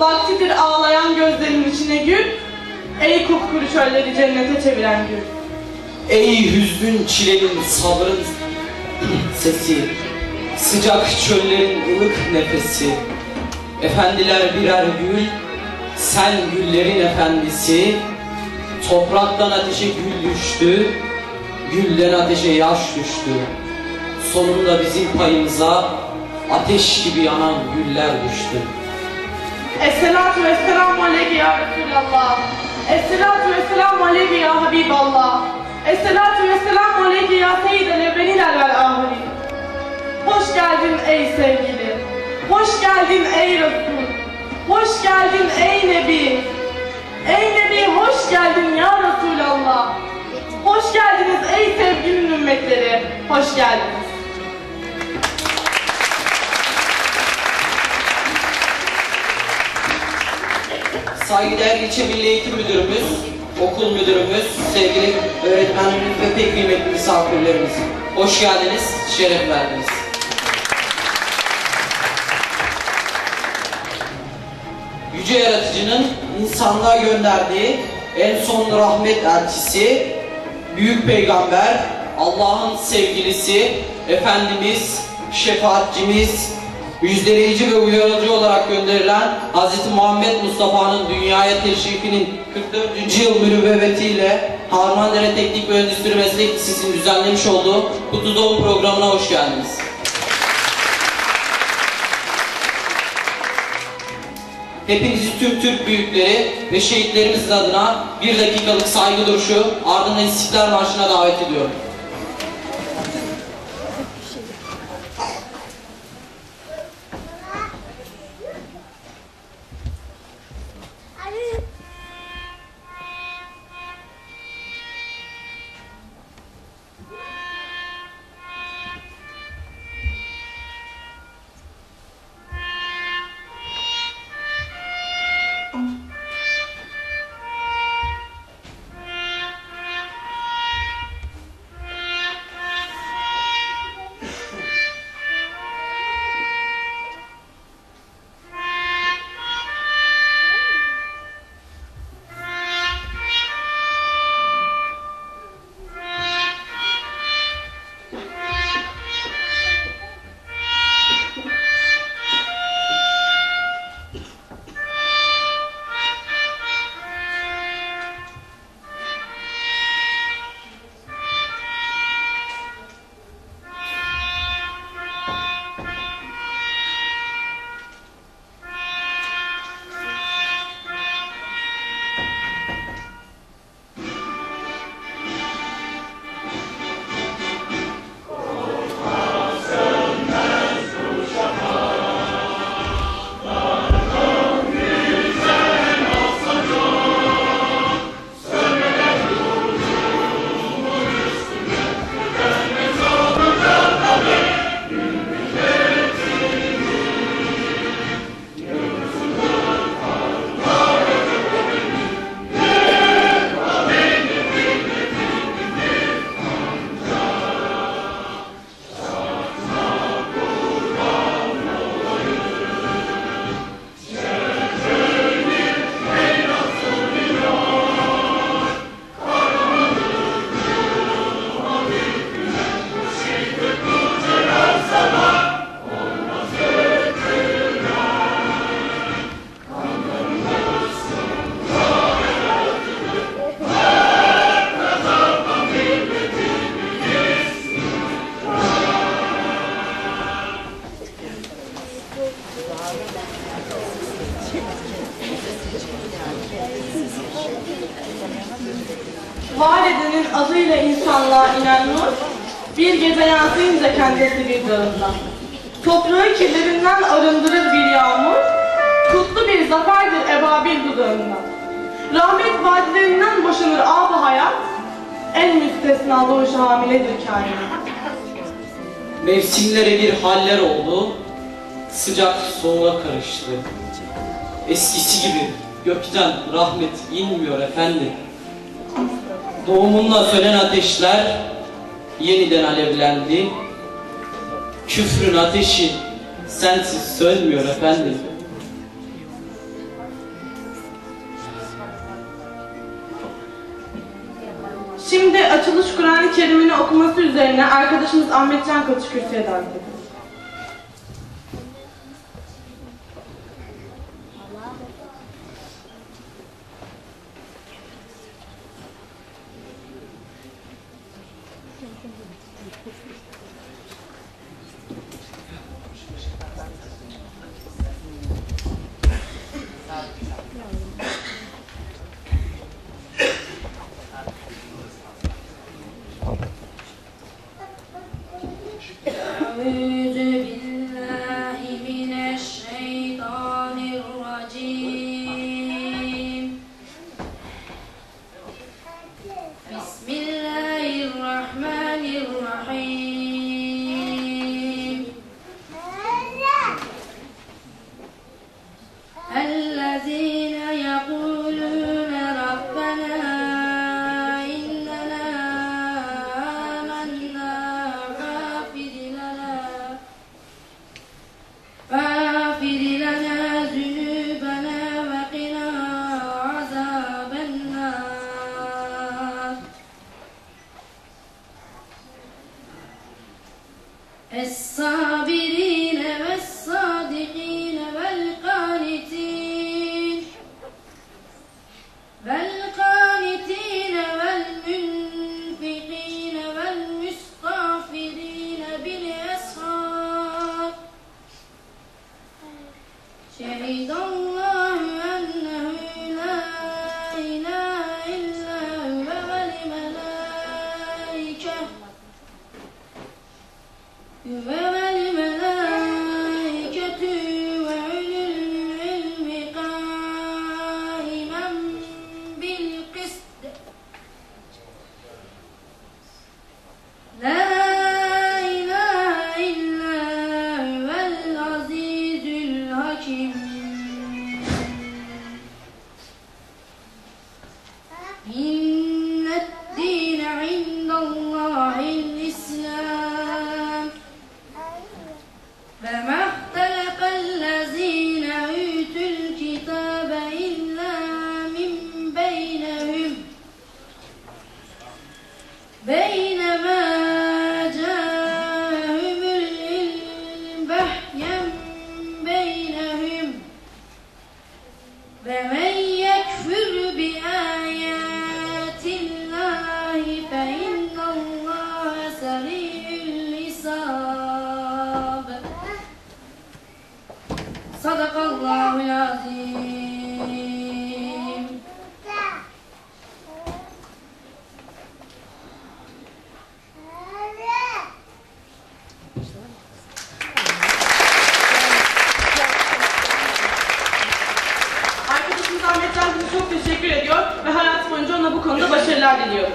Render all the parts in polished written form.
vaktidir ağlayan gözlerinin içine gül, ey kupkuru çölleri cennete çeviren gül. Ey hüznün, çilenin, sabrın sesi, sıcak çöllerin ılık nefesi. Efendiler birer gül, sen güllerin efendisi. Topraktan ateşe gül düştü, gülden ateşe yaş düştü. Sonunda bizim payımıza ateş gibi yanan güller düştü. Esselatu vesselamu aleyke ya Resulallah. Esselatu vesselamu aleyke ya Habiballah. Esselatu vesselamu aleyke ya Seyyidel evvelinel vel ahirin. Hoş geldin ey sevgili. Hoş geldin ey Resul. Hoş geldin ey Nebi. Ey Nebi hoş geldin ya Resulallah. Hoş geldiniz ey sevginin ümmetleri. Hoş geldiniz. Saygıdeğer İlçe Milli Eğitim Müdürümüz, okul müdürümüz, sevgili öğretmenlerimiz ve pek kıymetli misafirlerimiz. Hoş geldiniz, şeref verdiniz. Yüce Yaratıcı'nın insanlığa gönderdiği en son rahmet elçisi, büyük peygamber, Allah'ın sevgilisi, Efendimiz, şefaatçimiz, müjdeleyici ve uyarıcı olarak gönderilen Hz. Muhammed Mustafa'nın dünyaya teşrifinin 44. yıl münüvvetiyle Harmandere Teknik ve Endüstri Meslek Lisesi'nin düzenlemiş olduğu Kutlu Doğum programına hoş geldiniz. Hepinizi tüm Türk büyükleri ve şehitlerimizin adına bir dakikalık saygı duruşu, ardından İstiklal Marşı'na davet ediyorum. Validenin adıyla insanlığa inen nur, bir gece yansıyınca kendisi bir dağında. Toprağı kirlerinden arındırır bir yağmur, kutlu bir zaferdir ebabil dudağında. Rahmet vadilerinden boşanır ab-ı hayat, en müstesnalı hoş hamiledir kainat. Mevsimlere bir haller oldu, sıcak soğuğa karıştı. Eskisi gibi gökten rahmet inmiyor efendim. Doğumunla sönen ateşler yeniden alevlendi. Küfrün ateşi sensiz sönmüyor efendim. Kerim'ini okuması üzerine arkadaşımız Ahmet Can Kılıç kürsüye davet ediyoruz. الصابرين والصادقين والقانتين والمنفقين والمستغفرين بالأسحار شهد الله أنه لا إله إلا هو والملائكة وأولو العلم قائما بالقسط لا إله إلا هو العزيز الحكيم إن الدين عند الله الإسلام فما اختلف الذين أوتوا الكتاب إلا من بينما جاءهم العلم بحيا بينهم فمن يكفر بآيات الله فإن الله سريع الحساب صدق الله العظيم. Arkadaşımız Ahmet Can Kılıç'a çok teşekkür ediyor ve hayatı boyunca ona bu konuda başarılar diliyoruz.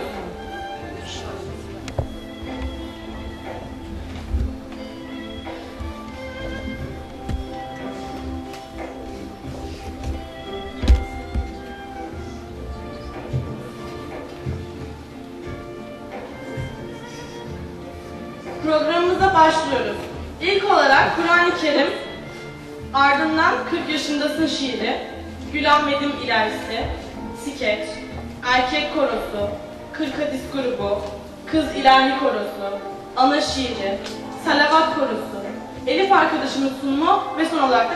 Programımıza başlıyoruz. İlk olarak Kur'an-ı Kerim, ardından 40 yaşındasın şiiri, Gül Ahmet'im ilerisi, skeç, erkek korosu, 40 hadis grubu, kız ilahi korosu, ana şiiri, salavat korosu, Elif arkadaşımın sunumu ve son olarak da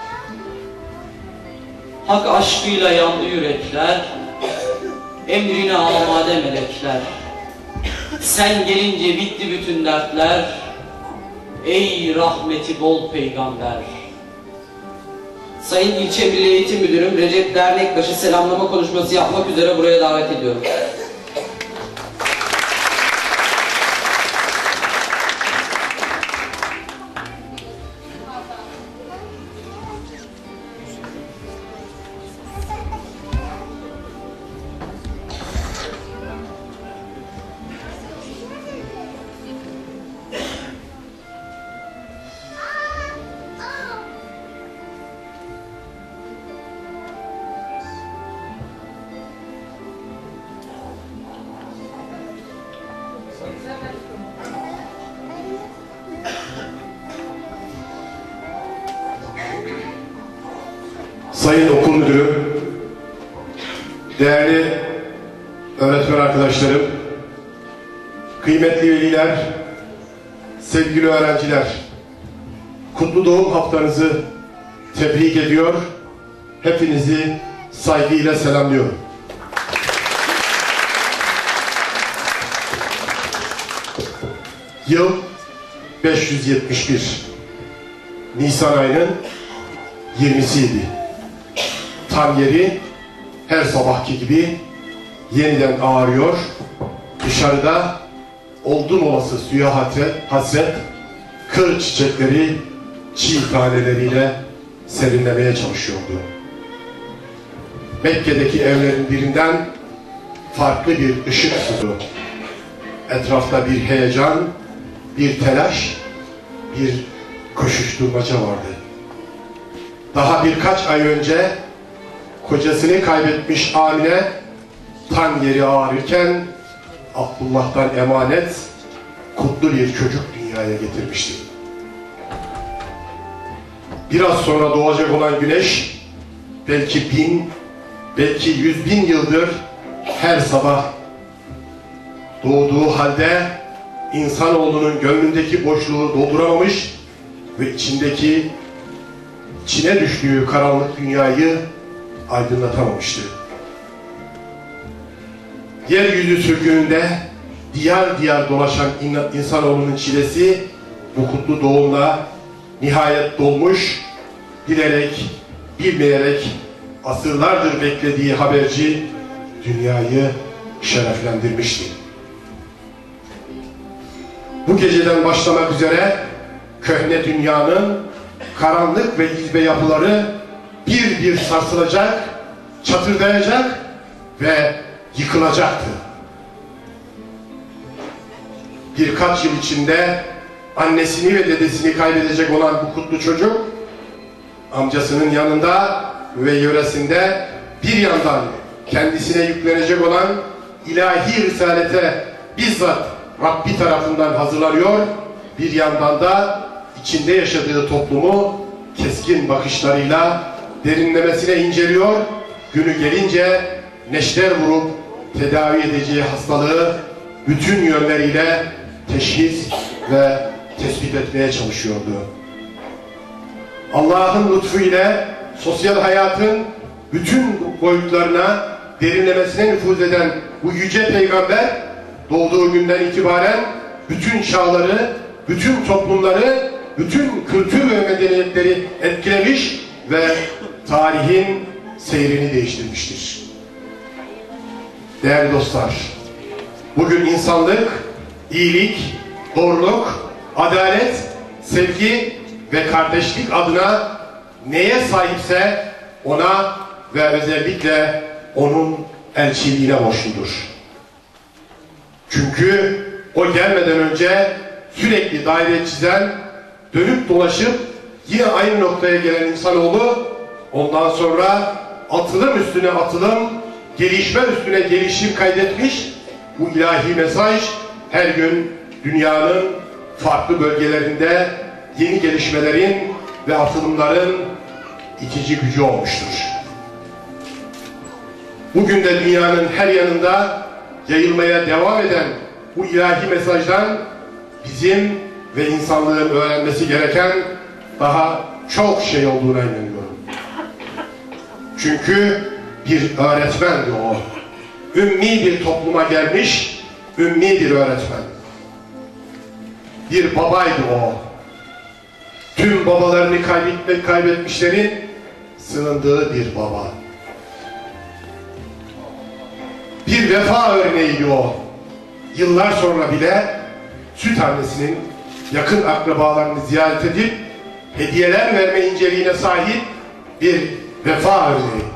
Hak aşkıyla yandı yürekler, emrine amade melekler. Sen gelince bitti bütün dertler, ey rahmeti bol peygamber. Sayın İlçe Milli Eğitim Müdürüm Recep Dernekbaşı selamlama konuşması yapmak üzere buraya davet ediyorum. Sayın Okul Müdürüm, değerli öğretmen arkadaşlarım, kıymetli veliler, sevgili öğrenciler, kutlu doğum haftanızı tebrik ediyor, hepinizi saygıyla selamlıyorum. Yıl 571, Nisan ayının 20'siydi. Tam yeri her sabahki gibi yeniden ağarıyor. Dışarıda oldum olası suya hasret, kır çiçekleri çiğ taneleriyle serinlemeye çalışıyordu. Mekke'deki evlerin birinden farklı bir ışık sızdı. Etrafta bir heyecan, bir telaş, bir koşuşturmaca vardı. Daha birkaç ay önce kocasını kaybetmiş Amine tan yeri ağrırken Abdullah'tan emanet kutlu bir çocuk dünyaya getirmişti. Biraz sonra doğacak olan güneş belki 1000, belki 100.000 yıldır her sabah doğduğu halde insanoğlunun gönlündeki boşluğu dolduramamış ve içine düştüğü karanlık dünyayı aydınlatamamıştı. Yeryüzü sürgününde diyar diyar dolaşan insanoğlunun çilesi bu kutlu doğumla nihayet dolmuş, bilerek, bilmeyerek asırlardır beklediği haberci dünyayı şereflendirmişti. Bu geceden başlamak üzere köhne dünyanın karanlık ve izbe yapıları bir bir sarsılacak, çatırdayacak ve yıkılacaktı. Birkaç yıl içinde annesini ve dedesini kaybedecek olan bu kutlu çocuk, amcasının yanında ve yöresinde bir yandan kendisine yüklenecek olan ilahi risalete bizzat Rabbi tarafından hazırlanıyor, bir yandan da içinde yaşadığı toplumu keskin bakışlarıyla derinlemesine inceliyor, günü gelince neşter vurup tedavi edeceği hastalığı bütün yönleriyle teşhis ve tespit etmeye çalışıyordu. Allah'ın lütfu ile sosyal hayatın bütün boyutlarına derinlemesine nüfuz eden bu yüce peygamber doğduğu günden itibaren bütün çağları, bütün toplumları, bütün kültür ve medeniyetleri etkilemiş ve tarihin seyrini değiştirmiştir. Değerli dostlar, bugün insanlık, iyilik, doğruluk, adalet, sevgi ve kardeşlik adına neye sahipse ona ve özellikle onun elçiliğine borçludur. Çünkü o gelmeden önce sürekli daire çizen, dönüp dolaşıp yine aynı noktaya gelen insanoğlu ondan sonra atılım üstüne atılım, gelişme üstüne gelişim kaydetmiş. Bu ilahi mesaj her gün dünyanın farklı bölgelerinde yeni gelişmelerin ve atılımların itici gücü olmuştur. Bugün de dünyanın her yanında yayılmaya devam eden bu ilahi mesajdan bizim ve insanlığın öğrenmesi gereken daha çok şey olduğuna inanıyorum. Çünkü bir öğretmendi o. Ümmi bir topluma gelmiş, ümmi bir öğretmen. Bir babaydı o. Tüm babalarını kaybetmişlerin sığındığı bir baba. Bir vefa örneğiydi o. Yıllar sonra bile süt annesinin yakın akrabalarını ziyaret edip hediyeler verme inceliğine sahip bir vefa örneği.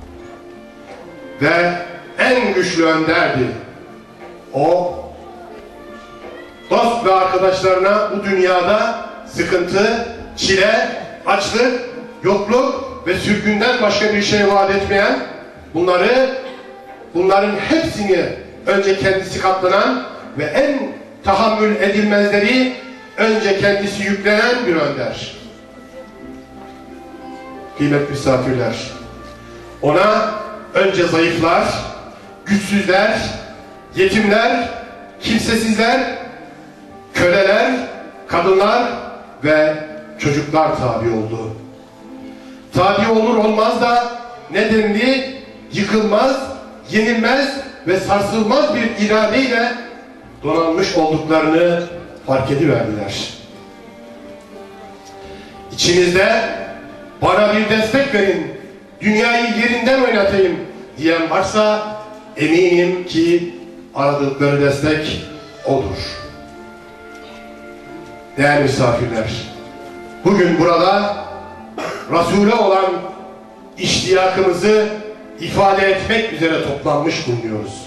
Ve en güçlü önderdi. O dost ve arkadaşlarına bu dünyada sıkıntı, çile, açlık, yokluk ve sürgünden başka bir şey vaat etmeyen, bunların hepsini önce kendisi katlanan ve en tahammül edilmezleri önce kendisi yüklenen bir önder. Kıymetli misafirler, ona önce zayıflar, güçsüzler, yetimler kimsesizler, köleler, kadınlar ve çocuklar tabi oldu. Tabi olur olmaz da nedenli yıkılmaz, yenilmez ve sarsılmaz bir iradeyle donanmış olduklarını fark ediverdiler. İçinizde bana bir destek verin, dünyayı yerinden oynatayım diyen varsa eminim ki aradıkları destek odur. Değerli misafirler, bugün burada Resul'e olan iştiyakımızı ifade etmek üzere toplanmış bulunuyoruz.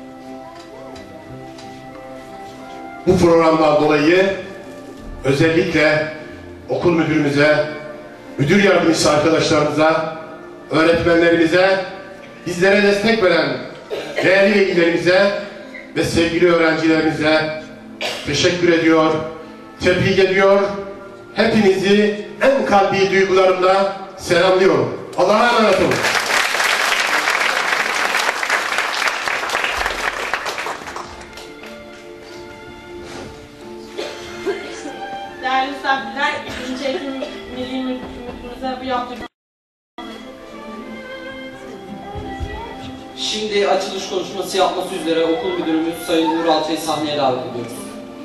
Bu programdan dolayı özellikle okul müdürümüze, müdür yardımcısı arkadaşlarımıza, öğretmenlerimize, bizlere destek veren değerli velilerimize ve sevgili öğrencilerimize teşekkür ediyor, tebrik ediyor. Hepinizi en kalbi duygularımla selamlıyorum. Allah'a emanet olun. Değerli misafirler, 2. Eğitim Milli Müdürümüze bu yaptığımız... Şimdi açılış konuşması yapması üzere okul müdürümüz Sayın Uğur Alçay'ı sahneye davet ediyoruz.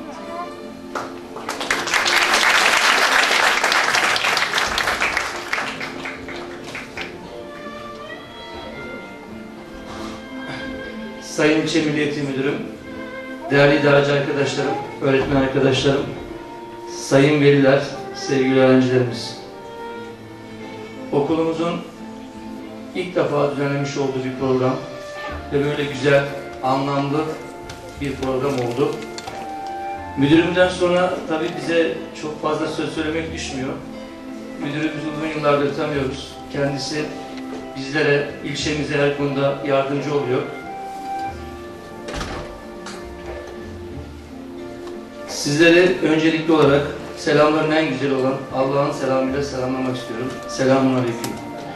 Sayın İlçe Milli Eğitim Müdürüm, değerli idareci arkadaşlarım, öğretmen arkadaşlarım, sayın veliler, sevgili öğrencilerimiz. Okulumuzun ilk defa düzenlemiş olduğu bir program ve böyle güzel, anlamlı bir program oldu. Müdürümden sonra tabii bize çok fazla söz söylemek düşmüyor. Müdürümüzü uzun yıllardır tanıyoruz. Kendisi bizlere, ilçemize her konuda yardımcı oluyor. Sizleri öncelikli olarak selamların en güzeli olan Allah'ın selamıyla selamlamak istiyorum. Selamünaleyküm.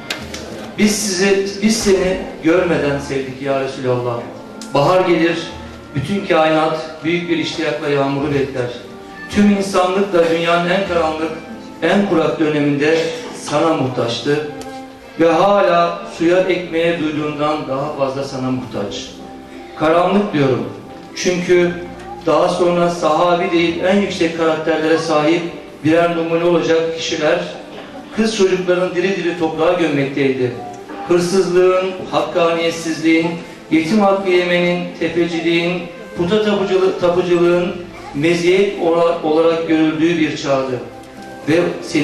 Biz seni görmeden sevdik ya Resulallah. Bahar gelir, bütün kainat büyük bir iştiyakla yağmuru bekler. Tüm insanlık da dünyanın en karanlık, en kurak döneminde sana muhtaçtı. Ve hala suya ekmeğe duyduğundan daha fazla sana muhtaç. Karanlık diyorum. Çünkü daha sonra sahabi değil en yüksek karakterlere sahip birer numune olacak kişiler kız çocukların diri diri toprağa gömmekteydi. Hırsızlığın, hakkaniyetsizliğin, yetim hakkı yemenin, tefeciliğin, puta tapıcılığın meziyet olarak görüldüğü bir çağdı. Ve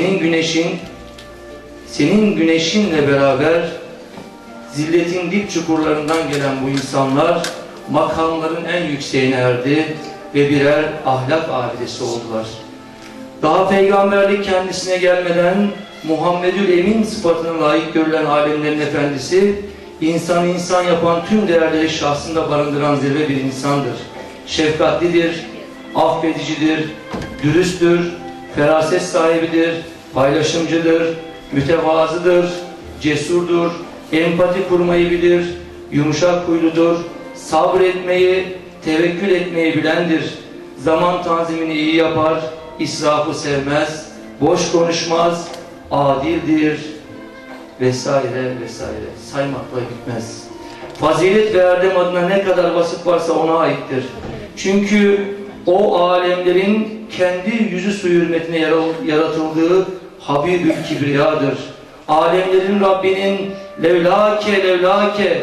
senin güneşinle beraber zilletin dip çukurlarından gelen bu insanlar makamların en yükseğine erdi ve birer ahlak abidesi oldular. Daha peygamberlik kendisine gelmeden Muhammedül Emin sıfatına layık görülen alemlerin efendisi, insanı insan yapan tüm değerleri şahsında barındıran zirve bir insandır. Şefkatlidir, affedicidir, dürüsttür, feraset sahibidir, paylaşımcıdır, mütevazıdır, cesurdur, empati kurmayı bilir, yumuşak huyludur, sabretmeyi, tevekkül etmeyi bilendir. Zaman tanzimini iyi yapar, israfı sevmez, boş konuşmaz, adildir vesaire vesaire. Saymakla bitmez. Fazilet ve erdem adına ne kadar vasıf varsa ona aittir. Çünkü o alemlerin kendi yüzü suyu hürmetine yaratıldığı Habibül Kibriya'dır. Alemlerin Rabbinin levlake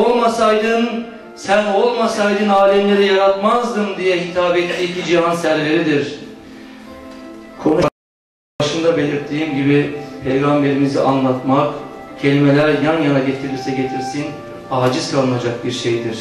sen olmasaydın alemleri yaratmazdım diye hitap ettiği iki cihan serveridir. Konu başında belirttiğim gibi Peygamberimizi anlatmak, kelimeler yan yana getirirse getirsin, aciz kalınacak bir şeydir.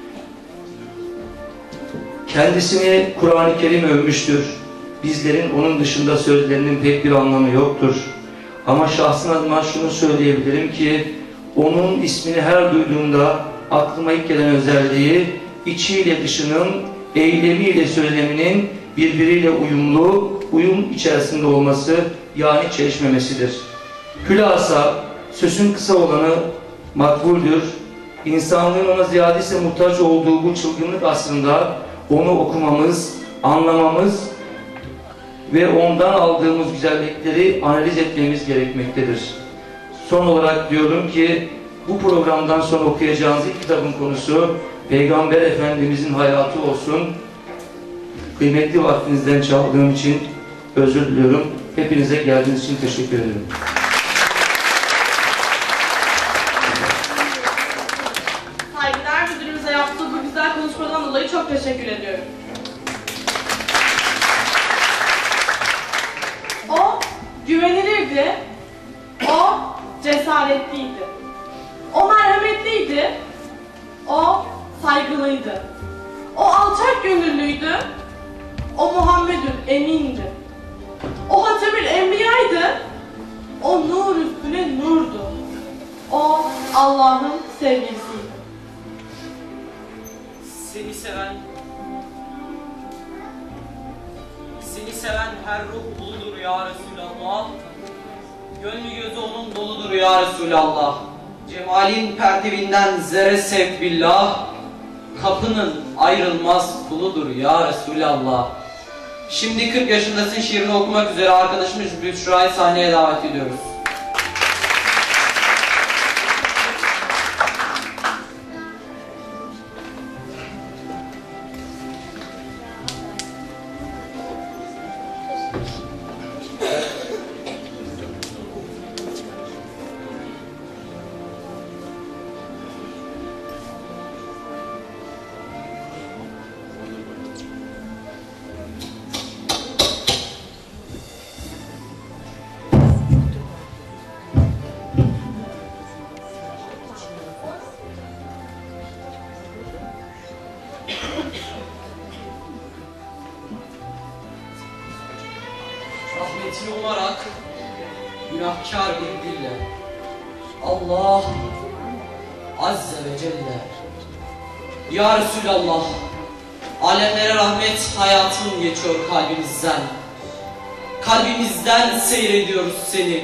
Kendisini Kur'an-ı Kerim övmüştür. Bizlerin onun dışında sözlerinin pek bir anlamı yoktur. Ama şahsın adıma şunu söyleyebilirim ki, onun ismini her duyduğumda aklıma ilk gelen özelliği, içiyle dışının, eylemiyle söyleminin birbiriyle uyum içerisinde olması, yani çelişmemesidir. Hülasa, sözün kısa olanı makbuldür. İnsanlığın ona ziyadesiyle muhtaç olduğu bu çılgınlık asrında onu okumamız, anlamamız ve ondan aldığımız güzellikleri analiz etmemiz gerekmektedir. Son olarak diyorum ki bu programdan sonra okuyacağınız ilk kitabın konusu Peygamber Efendimizin hayatı olsun. Kıymetli vaktinizden çaldığım için özür diliyorum. Hepinize geldiğiniz için teşekkür ederim. Saygıdeğer müdürümüze yaptığı bu güzel konuşmadan dolayı çok teşekkür ediyorum. O güvenilirdi, o cesaretliydi, o merhametliydi, o saygılıydı, o alçak gönüllüydü, o Muhammedül Emin'di, o Hatemül Enbiya'ydı, o nur üstüne nurdu, o Allah'ın sevgilisiydi. Seni seven her ruh uludur ya Resulallah. Gönlü gözü onun doludur ya Resulallah. Cemalin pertevinden zerre sevk billah. Kapının ayrılmaz kuludur ya Resulallah. Şimdi 40 yaşındasın şiirini okumak üzere arkadaşımız Büşra'yı sahneye davet ediyoruz. Rahmetini umarak günahkar bir dille Allah Azze ve Celle ya Resulallah, alemlere rahmet hayatın geçiyor kalbimizden. Kalbimizden seyrediyoruz seni.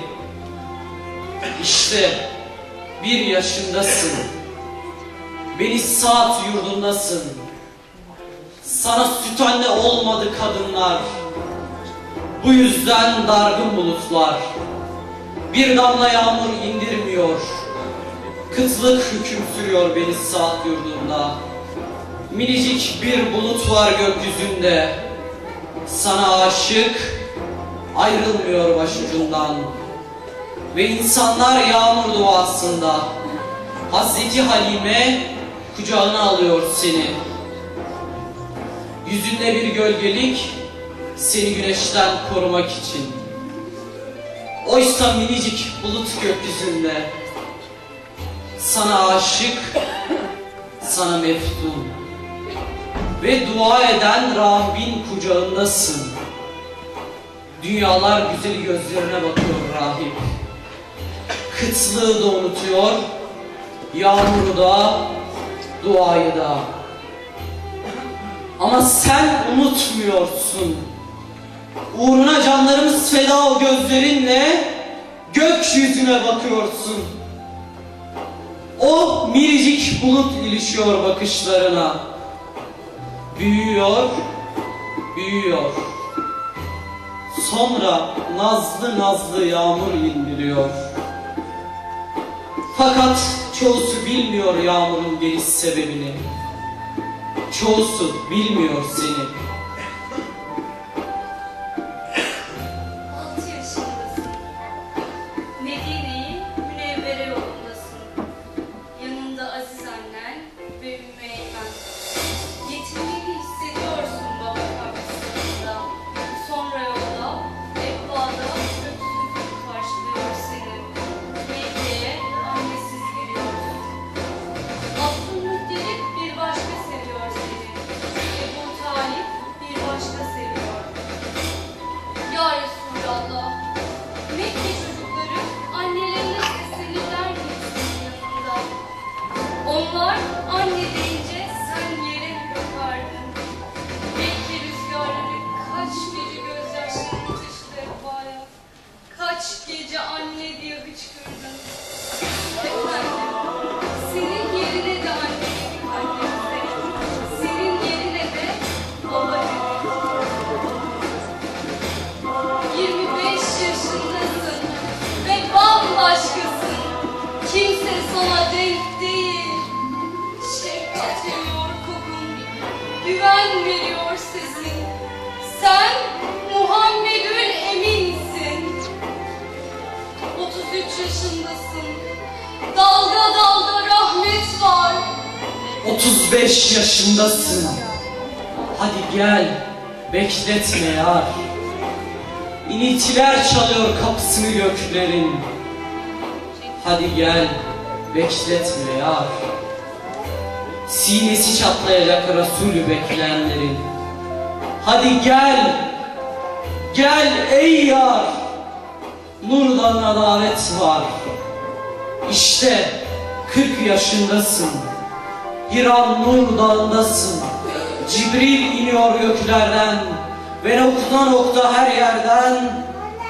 İşte 1 yaşındasın. Benisat yurdundasın. Sana süt anne olmadı kadınlar. Bu yüzden dargın bulutlar. Bir damla yağmur indirmiyor. Kıtlık hüküm sürüyor Benisat yurdunda. Minicik bir bulut var gökyüzünde. Sana aşık, ayrılmıyor başucundan. Ve insanlar yağmur duasında Hazreti Halime kucağına alıyor seni. Yüzünde bir gölgelik, seni güneşten korumak için. Oysa minicik bulut gökyüzünde. Sana aşık, sana meftun. Ve dua eden rahibin kucağındasın. Dünyalar güzeli gözlerine bakıyor rahip. Kıtlığı da unutuyor, yağmuru da, duayı da. Ama sen unutmuyorsun. Uğruna canlarımız feda o gözlerinle gökyüzüne bakıyorsun. O minicik bulut ilişiyor bakışlarına. Büyüyor, büyüyor. Sonra nazlı nazlı yağmur indiriyor. Fakat çoğusu bilmiyor yağmurun geliş sebebini. Çoğusu bilmiyor seni. 6 yaşındasın. Medine'yi Münevvere yolundasın. Yanında aziz annen ve Ümmü Eymen. Yetimliğini hissediyorsun baba kapısında. Sonra yolda, Ekba'da öksüzlük karşılıyor seni. Mekke'ye annesiz giriyorsun. Abdülmuttalip bir başka seviyor seni. Ebu Talip yaşındasın. Dalga dalga rahmet var. 35 yaşındasın. Hadi gel, bekletme yar. İniltiler çalıyor kapısını göklerin. Hadi gel, bekletme yar. Sinesi çatlayacak Resulü bekleyenlerin. Hadi gel, gel ey yar. Nur Dağı'na davet var. İşte 40 yaşındasın. Hira Nur Dağı'ndasın. Cibril iniyor göklerden ve nokta nokta her yerden.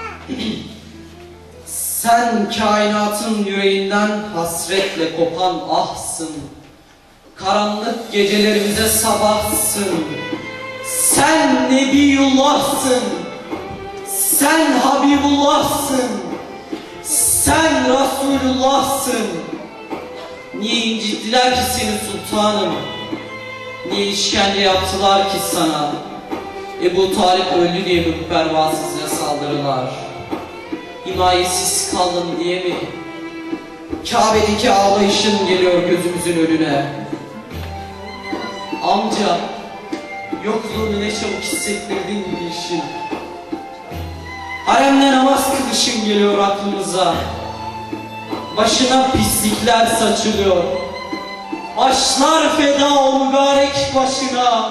Sen kainatın yüreğinden hasretle kopan ahsın. Karanlık gecelerimize sabahsın. Sen Nebiyullah'sın. Sen Habibullah'sın. Sen Resulullah'sın. Niye incittiler ki seni sultanım? Niye işkence yaptılar ki sana? Ebu Talip öldü diye mi bu pervasızca saldırılar? Himayesiz kaldın diye mi? Kabe'deki ağlayışın geliyor gözümüzün önüne. Amca, yokluğunu ne çabuk hissettirdin işin. Haremde namaz kılışın geliyor aklımıza. Başına pislikler saçılıyor. Başlar feda o mübarek başına.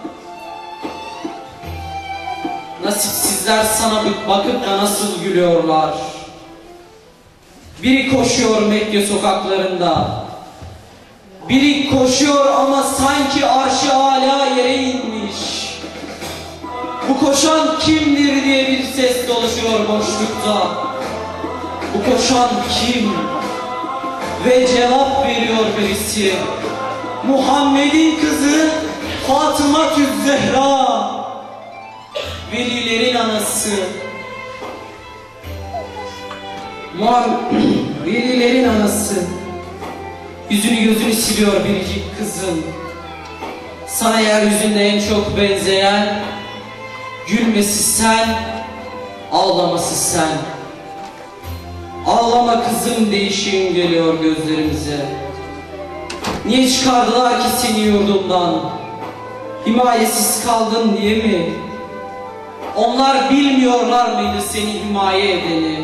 Nasipsizler sana bakıp da nasıl gülüyorlar. Biri koşuyor Mekke sokaklarında. Biri koşuyor ama sanki arş-ı âlâ yere inmiş. Bu koşan kimdir diye bir ses dolaşıyor boşlukta. Bu koşan kim? Ve cevap veriyor birisi. Muhammed'in kızı Fatıma-tü Zehra. Velilerin anası. Velilerin anası. Yüzünü gözünü siliyor biricik kızım. Sana yeryüzünde en çok benzeyen, gülmesi sen, ağlaması sen. Ağlama kızım değişim geliyor gözlerimize. Niye çıkardılar ki seni yurdundan? Himayesiz kaldın diye mi? Onlar bilmiyorlar mıydı seni himaye edeni?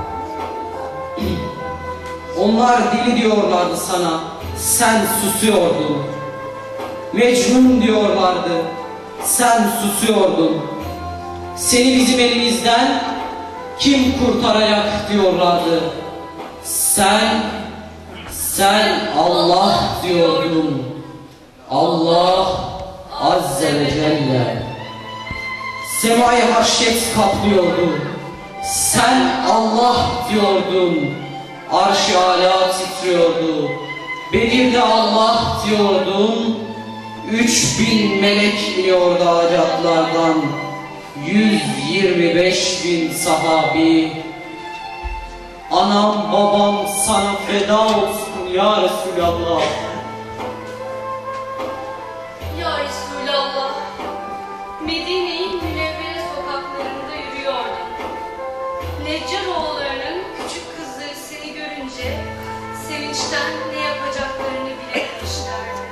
Onlar deli diyorlardı sana, sen susuyordun. Mecnun diyorlardı, sen susuyordun. Seni bizim elimizden kim kurtaracak diyorlardı. Sen Allah diyordun. Allah Azze ve Celle. Semayı haşyet kaplıyordu. Sen Allah diyordun. Arş-ı âlâ titriyordu. Bedir'de Allah diyordun. 3000 melek iniyordu acatlardan. 125.000 sahabi. Anam babam sana feda olsun ya Resulallah. Ya Resulallah, Medine'nin münevvere sokaklarında yürüyordum. Neccaroğullarının küçük kızları seni görünce sevinçten ne yapacaklarını bilememişlerdi.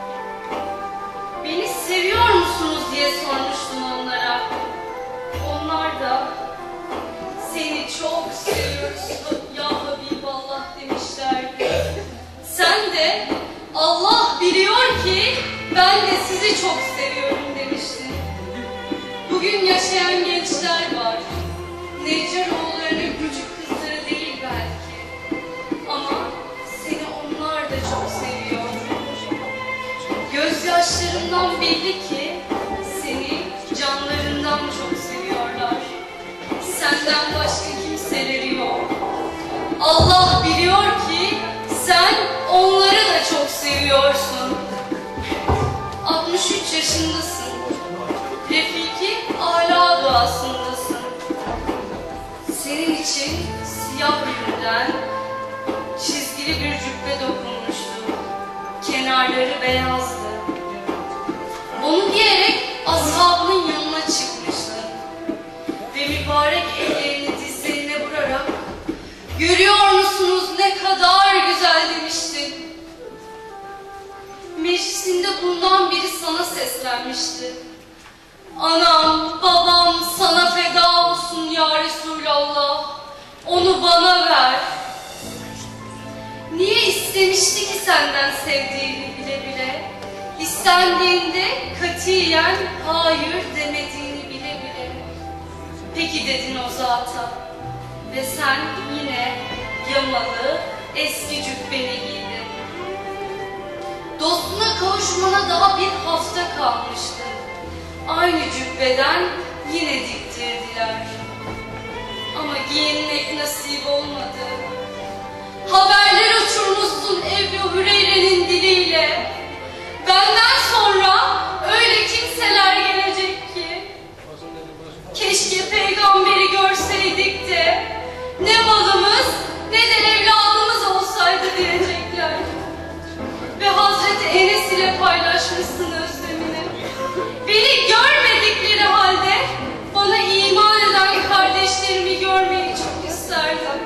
Beni seviyor musunuz diye sormuştum onlara. Onlar da seni çok seviyoruz ya Habiballah demişlerdi. Sen de Allah biliyor ki ben de sizi çok seviyorum demiştin. Bugün yaşayan gençler var. Neccaroğullarının küçük kızları değil belki. Ama seni onlar da çok seviyor. Gözyaşlarından belli ki seni canlarından çok seviyorlar. Senden başka kimseleri yok. Allah biliyor ki sen onları da çok seviyorsun. 63 yaşındasın. Refiki âlâ duasındasın. Senin için siyah yünden çizgili bir cübbe dokunmuştu. Kenarları beyazdı. Onu giyerek ashabının yanına çıkmıştın. Ve mübarek ellerini dizlerine vurarak "Görüyor musun çocukluğundan beri sana seslenmişti. Anam, babam sana feda olsun ya Resulallah. Onu bana ver. Niye istemişti ki senden sevdiğini bile bile? İstendiğinde katiyen hayır demediğini bile bile. Peki dedin o zata. Ve sen yine yamalı eski cübbeni giydin. Dostuna kavuşmana daha bir hafta kalmıştı. Aynı cübbeden yine diktirdiler. Ama giyinmek nasip olmadı. Haberler uçurmuşsun Ebu Hüreyre'nin diliyle. Benden sonra öyle kimseler gelecek ki. Keşke peygamberi görseydik de ne malımız ne de evladımız olsaydı diyecekler. Ve Hazreti Enes ile paylaşmışsın özlemini. Beni görmedikleri halde bana iman eden kardeşlerimi görmeyi çok isterdim.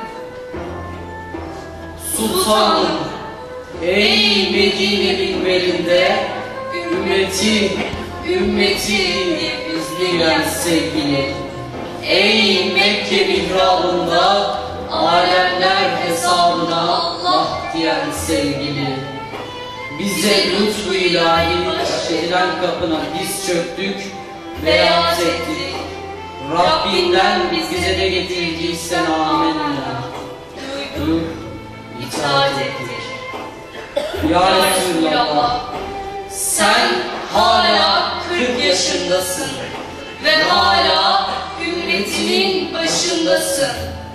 Sultanım, ey Medine minberinde ümmeti diye izleyen sevgili. Ey Mekke mihrabında alemler hesabına Allah diyen sevgili. Bize lütfu ilahi açılan kapına biz çöktük, beyaz ettik. Rabbinden bize de getirdiysen amenna. Duyduk, itaat ettik. Ya Resulallah, sen hala 40 yaşındasın ve hala ümmetinin başındasın.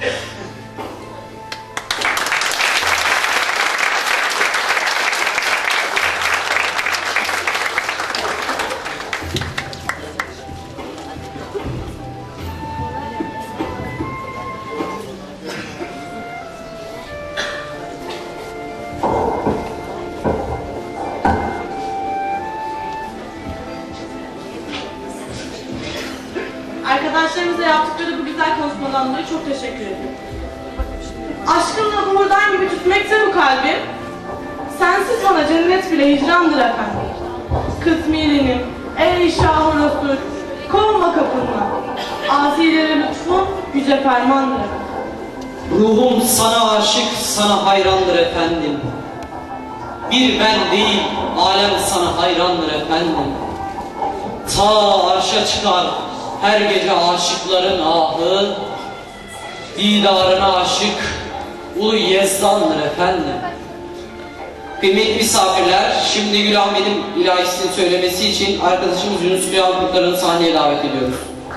Arkadaşlarımıza yaptıkları bu güzel konuşmadan dolayı çok teşekkür ederim. Aşkınla buğurdan gibi tütmekse bu kalbim, sensiz bana cennet bile hicrandır efendim. Kısmiyenim, ey Şah-ı Resul, kovma kapından. Asilere lütfun yüce fermandır efendim. Ruhum sana aşık, sana hayrandır efendim. Bir ben değil, alem sana hayrandır efendim. Ta arşa çıkar her gece aşıkların ahı, didarına aşık ulu Yezdan'dır efendim. Kıymetli misafirler, Şimdi Gül Ahmet'in ilahisini söylemesi için arkadaşımız Yunus Bey Alpıklar'ın sahneye davet ediyoruz.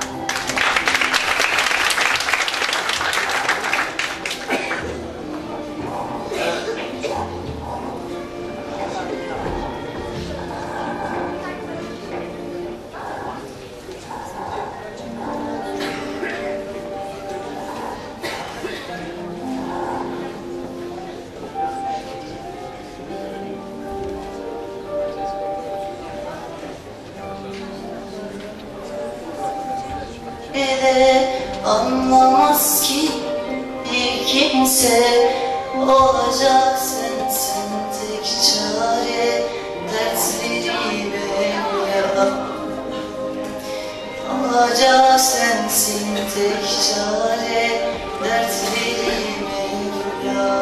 Anlamaz ki bir kimse, olacak sensin tek çare, dertleri Mevla. Olacak sensin tek çare, dertleri Mevla.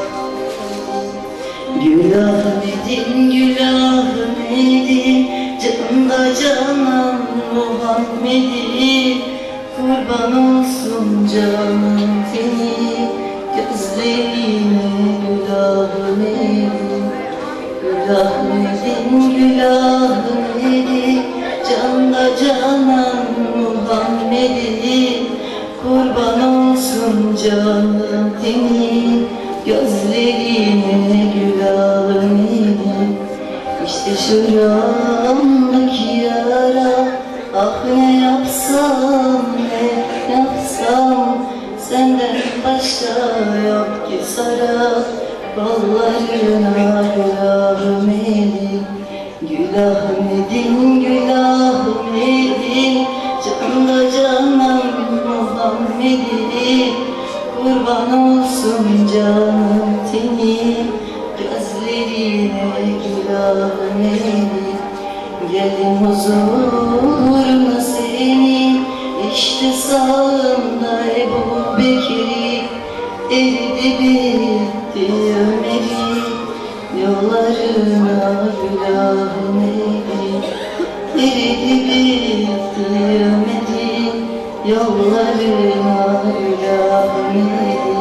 Gül Ahmet'in, Gül Ahmet'in, canında canan Muhammed'in, kurban olsun canım seni, gözlerine Gül Ahmet'in. Gül Ahmet'in, Gül Ahmet'in, canda canan Muhammed'in, kurban olsun canım seni, gözlerine Gül Ahmet'in. İşte şuramdaki yara, ah ne yapsam ne yapsam, senden başka yok ki sarar ballarına Gül Ahmet'in. Gül Ahmet'in, Gül Ahmet'in, canda canan Muhammed'in, kurban olsun canım seni, gözlerine Gül Ahmet'in. girelim huzuruna senin. İşte sağında Ebu Bekir'i, eridi bitti Ömer'i, yollarına külahın eğri. Eridi bitti Ömer'i, yollarına külahın eğri.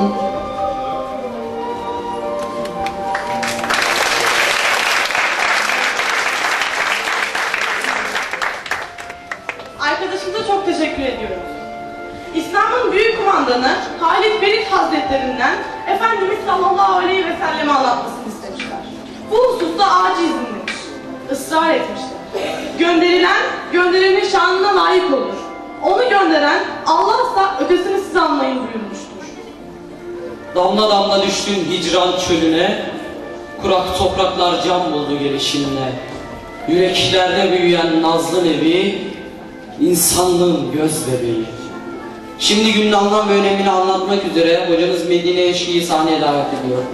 Arkadaşımıza çok teşekkür ediyoruz. İslam'ın büyük kumandanı Halid Velid Hazretlerinden Efendimiz sallallahu aleyhi ve selleme anlatmasını istemişler. Bu hususta acizmiş, ısrar etmişler. Gönderilen, gönderenin şanına layık olur. Onu gönderen Allah'sa ötesini siz anlayın buyurmuştur. Damla damla düştün hicran çölüne, kurak topraklar can buldu gelişinle. Yüreklerde büyüyen nazlı nebi, insanlığın göz bebeği. Şimdi günün anlam ve önemini anlatmak üzere hocamız Medine Eşki'yi sahneye davet ediyor.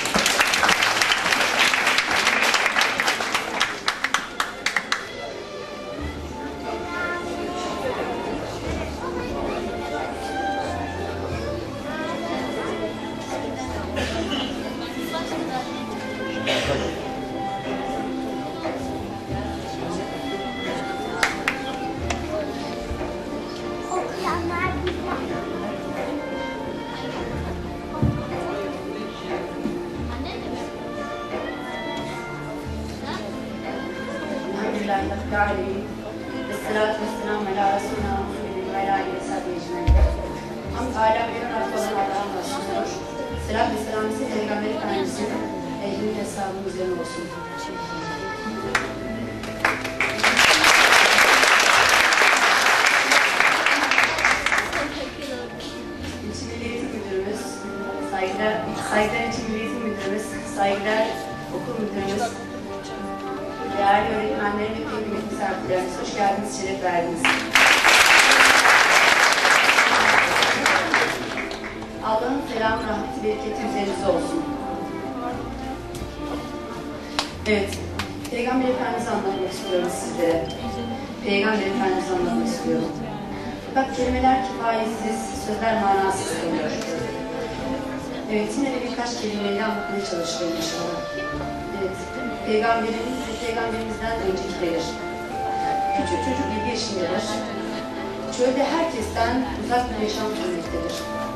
Esselatu vesselamu ala Resulina Muhammedin ve ala alihi ve sahbihi ecmaîn. Hamd âlâ ve Rabbı olan Allah'ın başlıyor. Selam ve selam ise Peygamber Efendimiz'in ehlinin ve sahabının üzerine olsun. İlçe Milli Eğitim Müdürümüz, saygılar İlçe Milli Eğitim Müdürümüz, saygılar Okul Müdürümüz, değerli öğretmenlerim ve kıymetli misafirlerimiz, hoş geldiniz, şeref verdiniz. Allah'ın selamı, rahmeti, bereketi üzerinize olsun. Evet, Peygamber Efendimiz'i anlatmak istiyorum sizlere. Peygamber Efendimiz'i anlatmak istiyorum. Fakat kelimeler kifayetsiz, sözler manasız kalıyor. Evet, yine de birkaç kelimeyle anlatmaya çalışacağım inşallah. Evet, Peygamberimizden önceki gelir. Küçük çocuk 7 yaşındadır. Çölde herkesten uzak bir yaşam sürmektedir.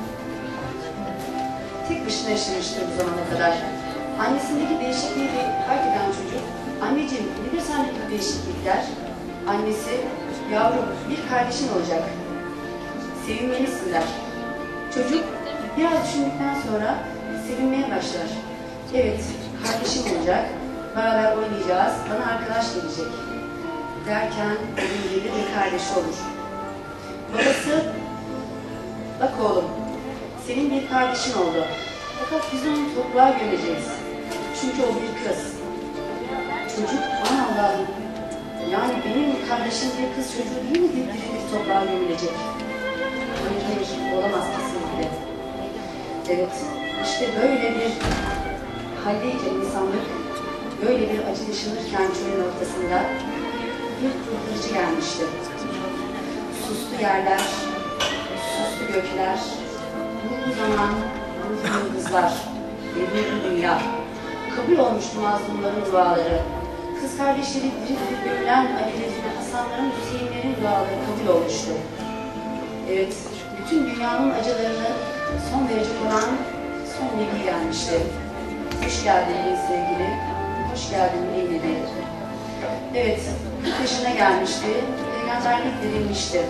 Tek başına yaşamıştır bu zamana kadar. Annesindeki değişikliği fark eden çocuk, anneciğim nedir sendeki değişiklikler? Annesi, yavrum bir kardeşin olacak. Sevinmelisin der. Çocuk biraz düşündükten sonra sevinmeye başlar. Evet, kardeşim olacak. Beraber oynayacağız, bana arkadaş gelecek. Derken onun gelir ve kardeşi olur. Babası, bak oğlum, senin bir kardeşin oldu. Fakat biz onu toprağa gömeceğiz. Çünkü o bir kız. Çocuk, aman Allah'ım, yani benim kardeşim bir kız çocuğu değil mi bir toprağa gömülecek? Hayır, olamaz kesinlikle. Evet, işte böyle bir haldeyken insanlık, böyle bir acı yaşanırken çölün ortasında bir kurtarıcı gelmişti. Suslu yerler, suslu gökler, mutlu zaman, mutlu yıldızlar, mutlu dünya. Kabul olmuştu mazlumların duaları. Kız kardeşleri dirip görülen Ali'lerin, Hasanların, Hüseyinlerin duaları kabul olmuştu. Evet, bütün dünyanın acılarını son verecek olan son nebi gelmişti. Hoş geldin ey sevgili, hoş geldin ey nebi. Evet, 40 yaşına gelmişti, peygamberlik verilmişti.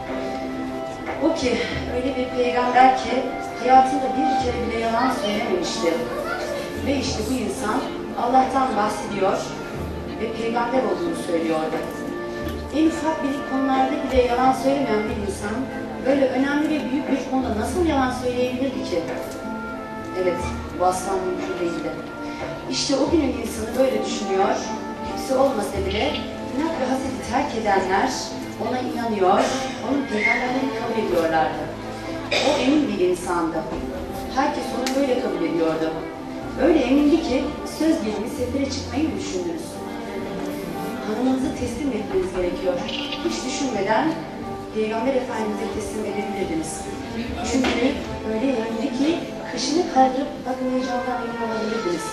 O ki, öyle bir peygamber ki, hayatında bir kere bile yalan söylememişti. Ve işte bu insan Allah'tan bahsediyor ve peygamber olduğunu söylüyordu. En ufak bir konularda bile yalan söylemeyen bir insan, böyle önemli ve büyük bir konuda nasıl yalan söyleyebilirdi ki? Evet, bu asla mümkün değildi. İşte o günün insanı böyle düşünüyor, hepsi olmasa bile inat ve haseti terk edenler ona inanıyor, onun peygamberliğini kabul ediyorlardı. O emin bir insandı. Herkes onu böyle kabul ediyordu. Öyle emindi ki söz gelimi sefere çıkmayı düşündünüz. hanımınızı teslim etmeniz gerekiyor. Hiç düşünmeden Peygamber Efendimiz'e teslim edebilirdiniz. Çünkü öyle önemli ki kaşını kaldırıp bakmayacağından emin olabilirdiniz.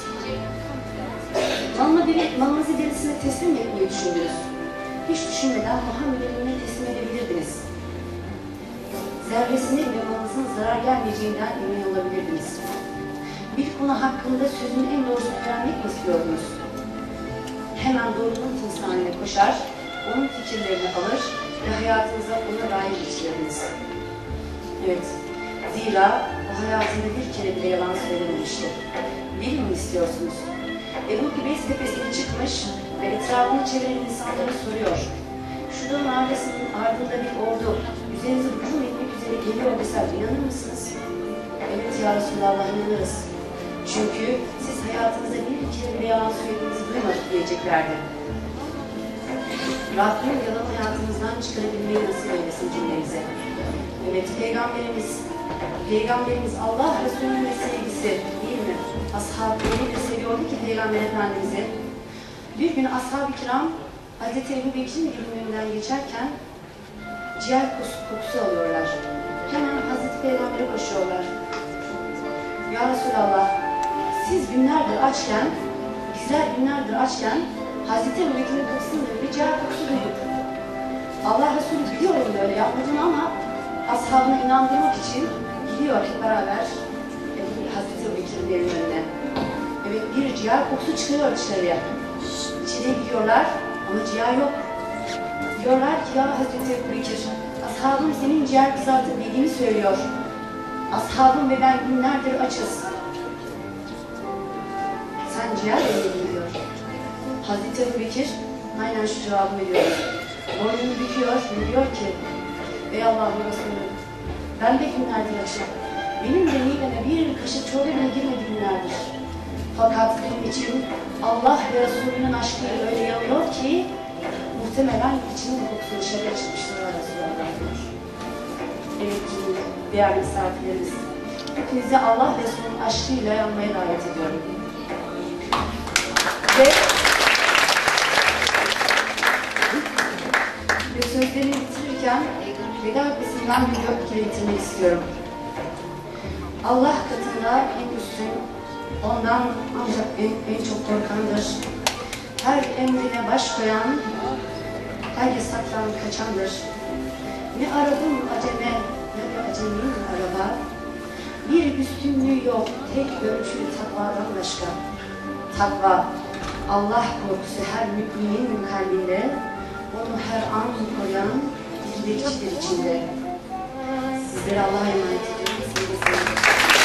Malınızı birisine teslim etmeyi düşündünüz. Hiç düşünmeden Muhammed Emin'e teslim edebilirdiniz. Zerresine bile malınızın zarar gelmeyeceğinden emin olabilirdiniz. Bir konu hakkında sözün en doğrusunu öğrenmek mi istiyordunuz? Hemen doğrunun timsaline koşar, onun fikirlerini alır ve hayatınıza ona layık geçirirdiniz. Evet, zira o hayatında bir kere bile yalan söylememiştir. Bir mi istiyorsunuz? Ebu Kübeys tepesine çıkmış ve etrafını çeviren insanlara soruyor. Şu dağın ardında bir ordu üzerinize hücum etmek üzere geliyor desem inanır mısınız? Evet ya Resulallah, inanırız. Çünkü siz hayatınızda bir kere bile yalan söylediğinizi duymadık diyeceklerdi. Rabbim yalan hayatınızdan çıkarabilmeyi nasip eylesin cümlenize. Evet, Peygamberimiz Allah Resulü'nün ve sevgisi değil mi? Ashabı de seviyordu ki Peygamber Efendimiz'i. Bir gün ashab-ı kiram Hazreti Ebu Bekir'in önünden geçerken ciğer kokusu alıyorlar. Hemen Hazreti Peygamber'e koşuyorlar. Ya Resulallah, siz günlerdir açken, bizler günlerdir açken Hazreti Ebu Bekir'in kokusunu böyle ciğer kokusu duyduk. Allah Resulü biliyorum böyle yapmadığını ama ashabına inandırmak için gidiyor hep beraber Hazreti Ebu Bekir'in önüne. Evet, bir ciğer kokusu çıkıyor dışarıya. İçeri gidiyorlar ama ciğer yok. Diyorlar ki ya Hazreti Ebu Bekir, ashabım senin ciğer kızartıp yediğini söylüyor. Ashabım ve ben günlerdir açız. Sen ciğer mi yedin diyor. Hazreti Ebu Bekir aynen şu cevabı veriyor. Boynunu büküyor ve diyor ki ey Allah'ın Resulü, ben de günlerdir açım. Benim de mideme bir kaşık çorba bile girmedi günlerdir. Fakat benim için Allah ve Resulü'nün aşkı öyle yanıyor ki muhtemelen içinin kokusu dışarıya çıkmıştır o Resulü'nün diyor. Evet, değerli misafirlerimiz, hepinizi Allah ve Resulü'nün aşkıyla yanmaya davet ediyorum. Ve sözlerimi bitirirken veda hutbesinden bir öpkile bitirmek istiyorum. Allah katında en üstün, ondan ancak en çok korkandır. Her emrine baş koyan, her yasaktan kaçandır. Ne aradım aceme, ne de acemin araba. Bir üstünlüğü yok, tek ölçülü takvadan başka. Takva, Allah korkusu her müminin kalbinde, onu her an koruyan bir bekçidir içinde. Sizlere Allah'a emanet ediyorum. Sevgili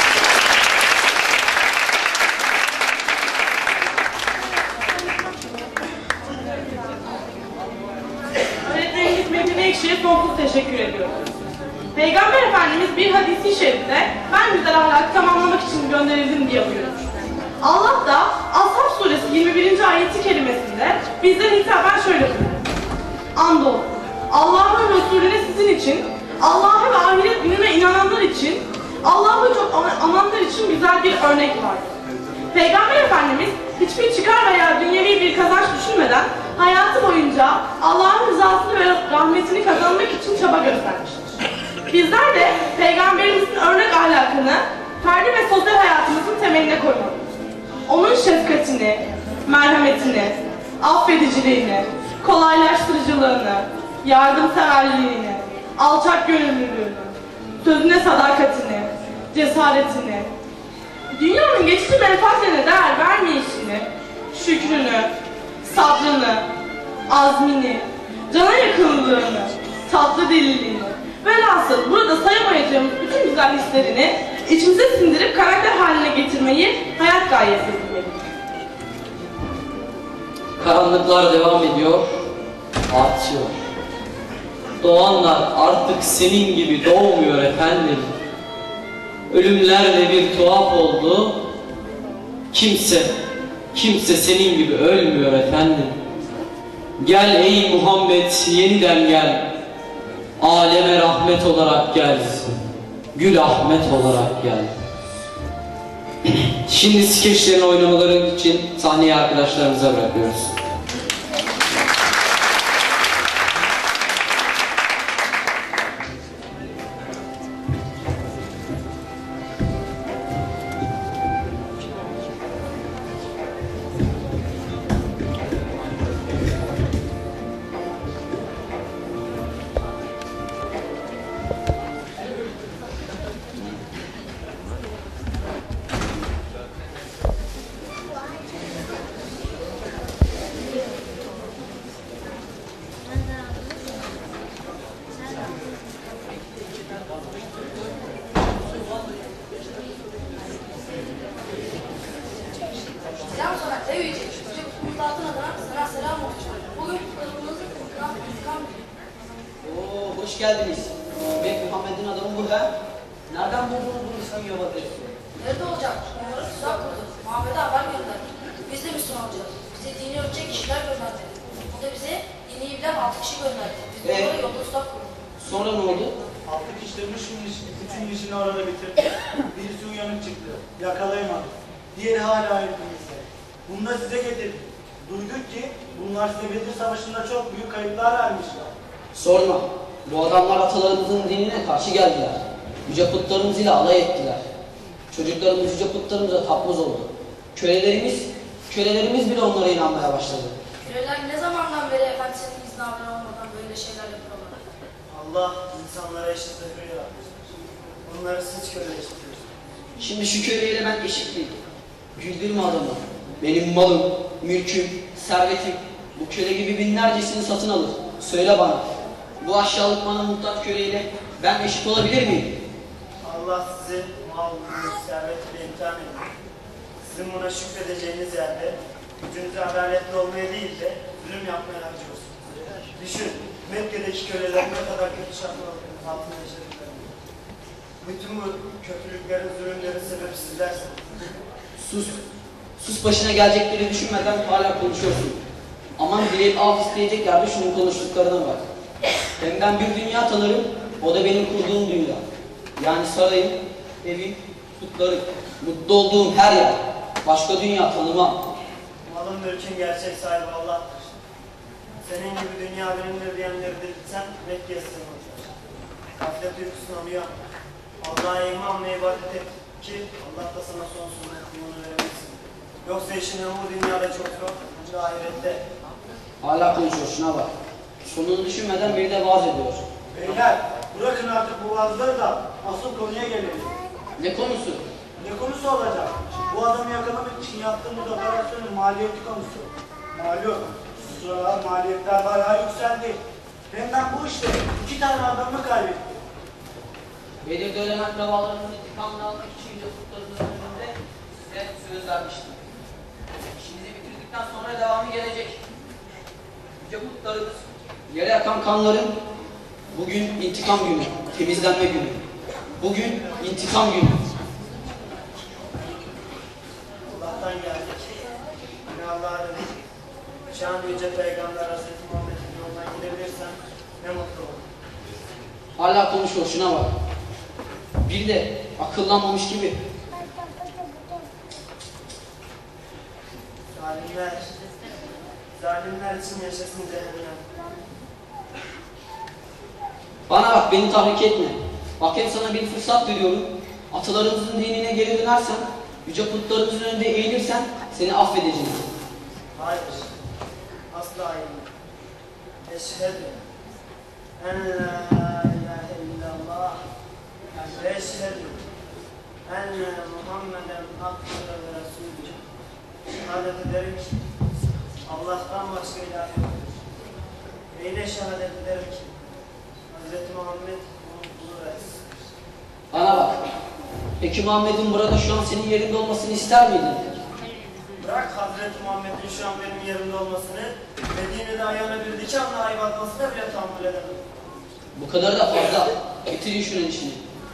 Öğretmenimiz Metin Ekşi'ye sonsuz teşekkür ediyoruz. Peygamber Efendimiz bir hadis-i şerifte ben güzel ahlakı tamamlamak için gönderildim diye buyurmuş. Allah da Ashab suresi 21. ayeti kerimesinde bizden hitaben şöyle buyuruyor. Andolsun Allah'ın Resulüne sizin için, Allah'a ve ahiret gününe inananlar için, Allah'ı çok ananlar için güzel bir örnek var. Peygamber Efendimiz hiçbir çıkar veya dünyevi bir kazanç düşünmeden hayatı boyunca Allah'ın rızasını ve rahmetini kazanmak için çaba göstermiştir. Bizler de Peygamberimizin örnek ahlakını ferdi ve sosyal hayatımızın temeline koymalıyız. Onun şefkatini, merhametini, affediciliğini, kolaylaştırıcılığını, yardımseverliğini, alçak gönüllülüğünü, sözüne sadakatini, cesaretini, dünyanın geçici menfaatlerine değer vermeyişini, şükrünü, sabrını, azmini, cana yakınlığını, tatlı dililiğini, velhasıl burada sayamayacağımız bütün güzel hislerini içimize sindirip karakter haline getirmeyi hayat gayesi edinmeliyiz. Karanlıklar devam ediyor, artıyor. Doğanlar artık senin gibi doğmuyor efendim. Ölümlerle bir tuhaf oldu. Kimse senin gibi ölmüyor efendim. Gel ey Muhammed, yeniden gel. Aleme rahmet olarak gel. Gül Ahmet olarak gel. Şimdi skeçlerin oynamaları için sahneyi arkadaşlarımıza bırakıyoruz. geldiniz. Demek Muhammed'in adamı bu ha? Nereden buldunuz bu İslam yabancısı? Nerede olacak? Onlara tuzak kurduk. Muhammed'e haber gönderdik. Biz de Müslüman olacağız. Bize dini öğretecek kişiler gönderdi. O da bize dini bilen 6 kişi gönderdi. Biz de onlara yolda tuzak kurduk. Sonra ne oldu? 6 kişinin bütün işini orada bitirdi. Birisi uyanık çıktı. Yakalayamadı. Diğeri hala elimizde. Bunu da size getirdim. Duyduk ki bunlar size Bedir Savaşı'nda çok büyük kayıplar vermişler. Sorma. Bu adamlar atalarımızın dinine karşı geldiler. Yüce putlarımız ile alay ettiler. Çocuklarımız yüce putlarımıza tapmaz oldu. Kölelerimiz bile onlara inanmaya başladı. Köleler ne zamandan beri Efendimiz'in izni haberi olmadan böyle şeyler yapıyorlar? Allah insanlara eşit hür yaratmıştır. Onları siz köleleştiriyorsunuz. Şimdi şu köleyle ben eşit değilim. Güldürme adamı. Benim malım, mülküm, servetim bu köle gibi binlercesini satın alır. Söyle bana. Bu aşağılık bana muhtaç köleyle ben eşit olabilir miyim? Allah sizi mal, mülk, servetiyle imtihan ediyor. Sizin buna şükredeceğiniz yerde gücünüze adaletli olmaya değil de zulüm yapmaya harcıyorsunuz. Düşün, Mekke'deki köleler ne kadar kötü şartlar altında yaşadıklarını. Bütün bu kötülüklerin, zulümlerin sebebi sizlersiniz. Sus. Sus, başına gelecekleri düşünmeden hala konuşuyorsun. Aman dileyip af isteyecek yerde şunun konuştuklarına bak. Hem ben bir dünya tanırım, o da benim kurduğum dünya. Yani sarayım, evim, putlarım, mutlu olduğum her yer. Başka dünya tanımam. Malın mülkün gerçek sahibi Allah'tır. Senin gibi dünya benimdir diyenleri diriltsen Mekke'ye sığınırlar. Gaflet uykusuna uyan. Allah'a imanla ibadet et ki Allah da sana sonsuz mutluluğunu verebilsin. Yoksa işin bu dünyada çok zor, ahirette. Hala konuşuyor, şuna bak. Sonunu düşünmeden biri de vaaz ediyor. Beyler, bırakın artık bu vaazları da asıl konuya gelelim. Ne konusu? Ne konusu olacak? Bu adamı yakalamak için yaptığımız operasyonun maliyeti konusu. Şu sıralar maliyetler bayağı yükseldi. Hem ben bu işte 2 tane adamı kaybettim. Bedir'de ölen akrabalarımızın intikamını almak için yüce putlarımızın önünde size söz vermiştim. İşimizi bitirdikten sonra devamı gelecek. Yüce putlarımız, yere yakan kanların bugün intikam günü, temizlenme günü. Bugün intikam günü. Allah'tan geldik. Yine Allah'a dedik. Şan Yüce Peygamber Hazreti Muhammed'in yolundan gidebilirsen ne mutlu olur. Hala konuşuyor, şuna bak. Bir de akıllanmamış gibi. Zalimler için yaşasın cehennem. Bana bak, beni tahrik etme. Bak, hep sana bir fırsat veriyorum. Atalarımızın dinine geri dönersen, yüce putlarımızın önünde eğilirsen seni affedeceğim. Hayır. Asla eğilmem. Eşhedü en la ilahe illallah ve eşhedü enne Muhammeden abdühü ve resulü. Şehadet ederim ki Allah'tan başka ilah yoktur. Ve yine şehadet ederim ki Hz. Muhammed onun kulu ve Resulüdür. Bana bak. Peki Muhammed'in burada şu an senin yerinde olmasını ister miydin? Bırak Hazreti Muhammed'in şu an benim yerimde olmasını, Medine'de ayağına bir dikenle ayıp atmasına bile tahammül edemem. Bu kadarı da fazla. Bitirin şunun işini.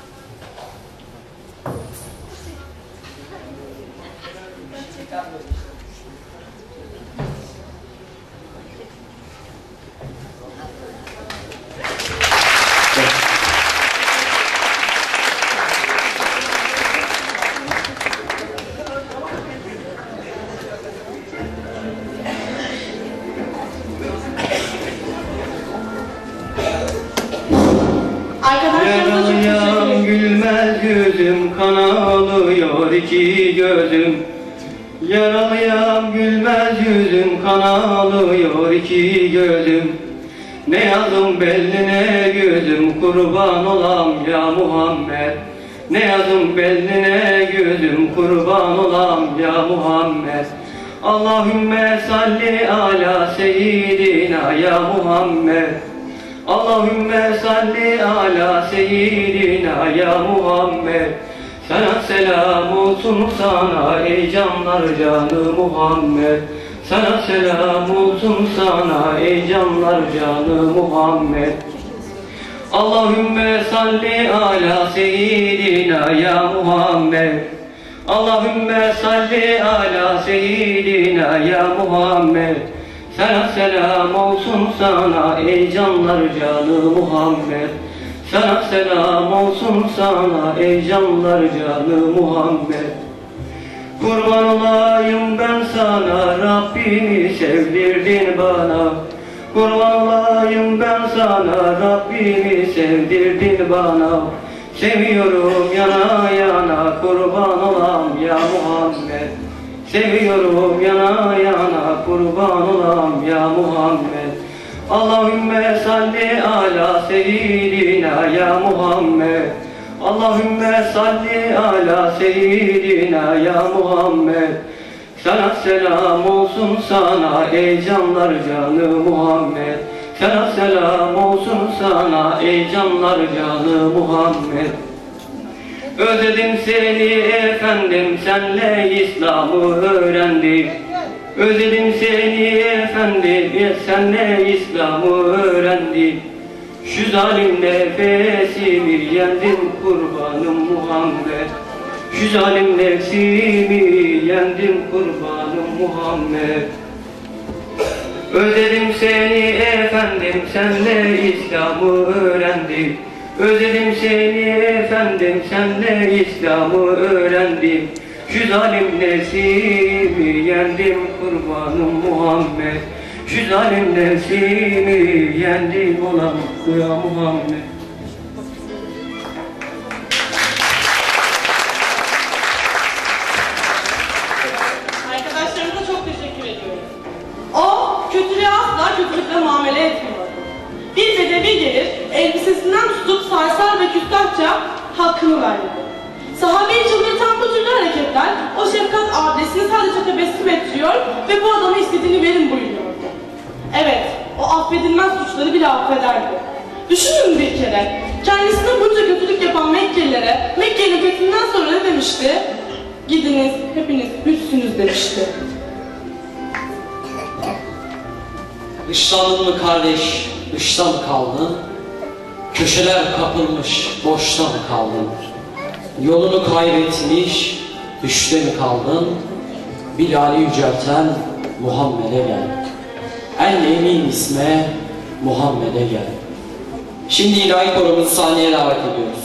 Yaralayan gülmez yüzüm, kan ağlıyor iki gözüm. Yaralayan gülmez yüzüm, kan ağlıyor iki gözüm. Ne yazım beline gözüm, kurban olam ya Muhammed. Ne yazım beline gözüm, kurban olam ya Muhammed. Allahümme salli ala seyyidina ya Muhammed. Allahümme salli ala seyyidina ya Muhammed. Sana selam olsun sana ey canlar canı Muhammed. Sana selam olsun sana ey canlar canı Muhammed. Allahümme salli ala seyyidina ya Muhammed. Allahümme salli ala seyyidina ya Muhammed. Selat selam olsun sana ey canlar canı Muhammed. Selat selam olsun sana ey canlar canı Muhammed. Kurban olayım ben sana, Rabbimi sevdirdin bana. Kurban olayım ben sana, Rabbimi sevdirdin bana. Seviyorum yana yana, kurban olam ya Muhammed. Seviyorum yana yana, kurban olam ya Muhammed. Allahümme salli ala seyyidina ya Muhammed. Allahümme salli ala seyyidina ya Muhammed. Selat selam olsun sana ey canlar canı Muhammed. Selat selam olsun sana ey canlar canı Muhammed. Özledim seni efendim, senle İslam'ı öğrendim. Özledim seni efendim, senle İslam'ı öğrendim. Şu zalim nefsimi yendim kurbanım Muhammed. Şu zalim nefsimi yendim kurbanım Muhammed. Özledim seni efendim, senle İslam'ı öğrendim. Özledim seni efendim, senle İslam'ı öğrendim. Şu zalim nefsimi yendim kurbanım Muhammed. Şu zalim nefsimi yendim olan ya Muhammed. Arkadaşlarımıza çok teşekkür ediyorum. O kötülüğe asla kötülükle muamele etmiyor. Bir bedevi gelir, elbisesinden tutup sarsar ve küstahça hakkını verdi. Sahabeyi çıldırtan bu türlü hareketler o şefkat abdesini sadece tebessüm ettiriyor ve bu adama istediğini verin buyuruyordu. Evet, o affedilmez suçları bile affederdi. Düşünün bir kere, kendisine bunca kötülük yapan Mekkelilere Mekke'nin fethinden sonra ne demişti? Gidiniz, hepiniz güçsünüz demişti. Dışlandın mı kardeş, dışta mı kaldın? Köşeler kapılmış, boşta mı kaldın? Yolunu kaybetmiş, düşte mi kaldın? Bilal'i yücelten Muhammed'e gel. En emin isme Muhammed'e gel. Şimdi ilahi korumuzu sahneye davet ediyoruz.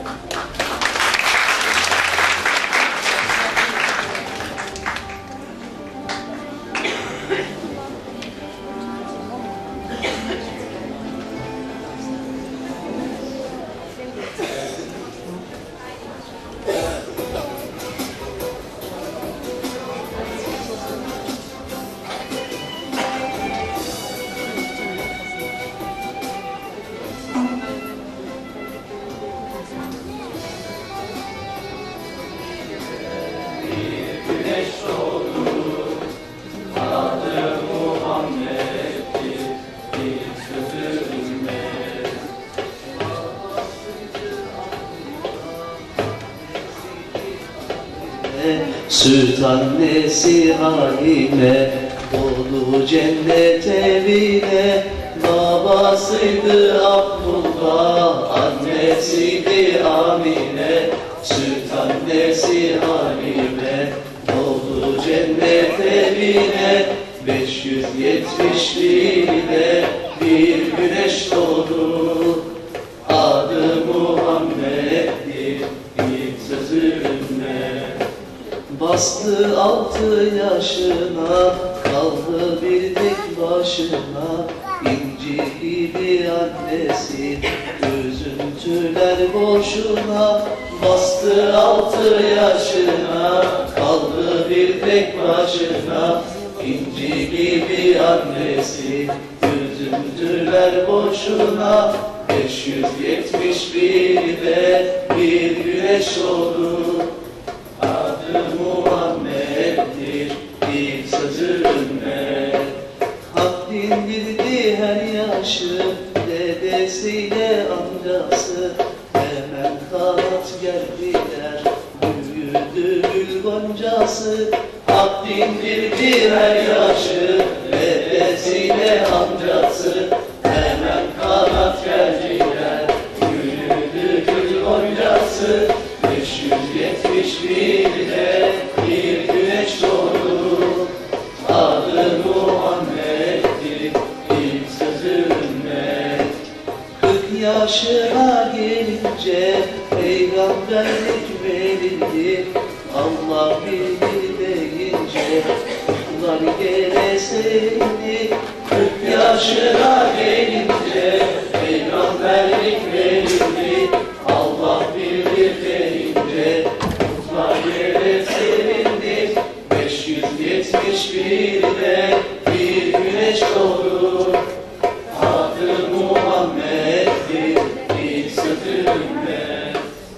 Süt annesi Halime doğdu cennet evine. Babasıydı Abdullah, annesiydi Amine. Süt annesi Halime doğdu cennet evine. 571'de bir güneş doğdu. Adı Muhammed'dir, ilk sözü ümmet. Bastı 6 yaşına, kaldı bir tek başına. İnci gibi annesi, üzüntüler boşuna. Bastı 6 yaşına, kaldı bir tek başına. İnci gibi annesi, üzüntüler boşuna. 571'de bir güneş oldu. Adı Muhammed'dir, ilk sözü ümmet. Hak dindirdi her yaşı, dedesiyle amcası. Hemen kanat gerdiler, büyüdü gül goncası. Hak dindirdi her yaşı, dedesiyle amcası. Hemen kanat gerdiler, yazdı 571'de bir güneş doğdu. Adı Muhammed'dir, ilk sözü ümmet. 40 yaşına gelince peygamberlik verildi. Allah bilir deyince kullar gereseydi. 40 yaşına gelince peygamberlik verildi. Allah bilir deyince kullar gereseydi. 571'de bir güneş doğdu. Adı Muhammed'dir, ilk sözü ümmet.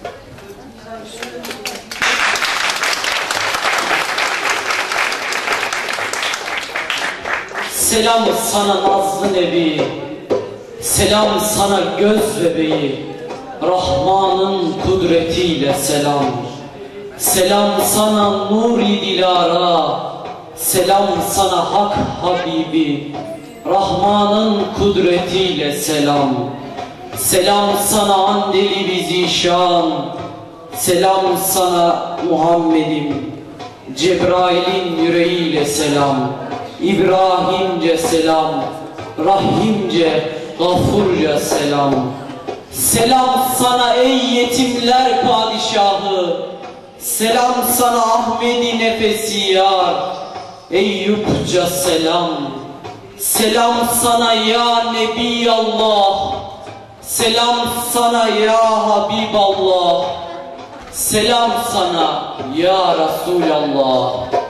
Selam sana nazlı nebi, selam sana göz bebeği, Rahman'ın kudretiyle selam. Selam sana nur-i dilara, selam sana hak habibi, Rahman'ın kudretiyle selam. Selam sana andeli bizişan, selam sana Muhammed'im, Cebrail'in yüreğiyle selam. İbrahimce selam, Rahimce, Gafurca selam. Selam sana ey yetimler padişahı, selam sana Ahmedi nefesi yar, Eyyubca selam. Selam sana ya Nebiyallah, selam sana ya Habiballah, selam sana ya Resulallah.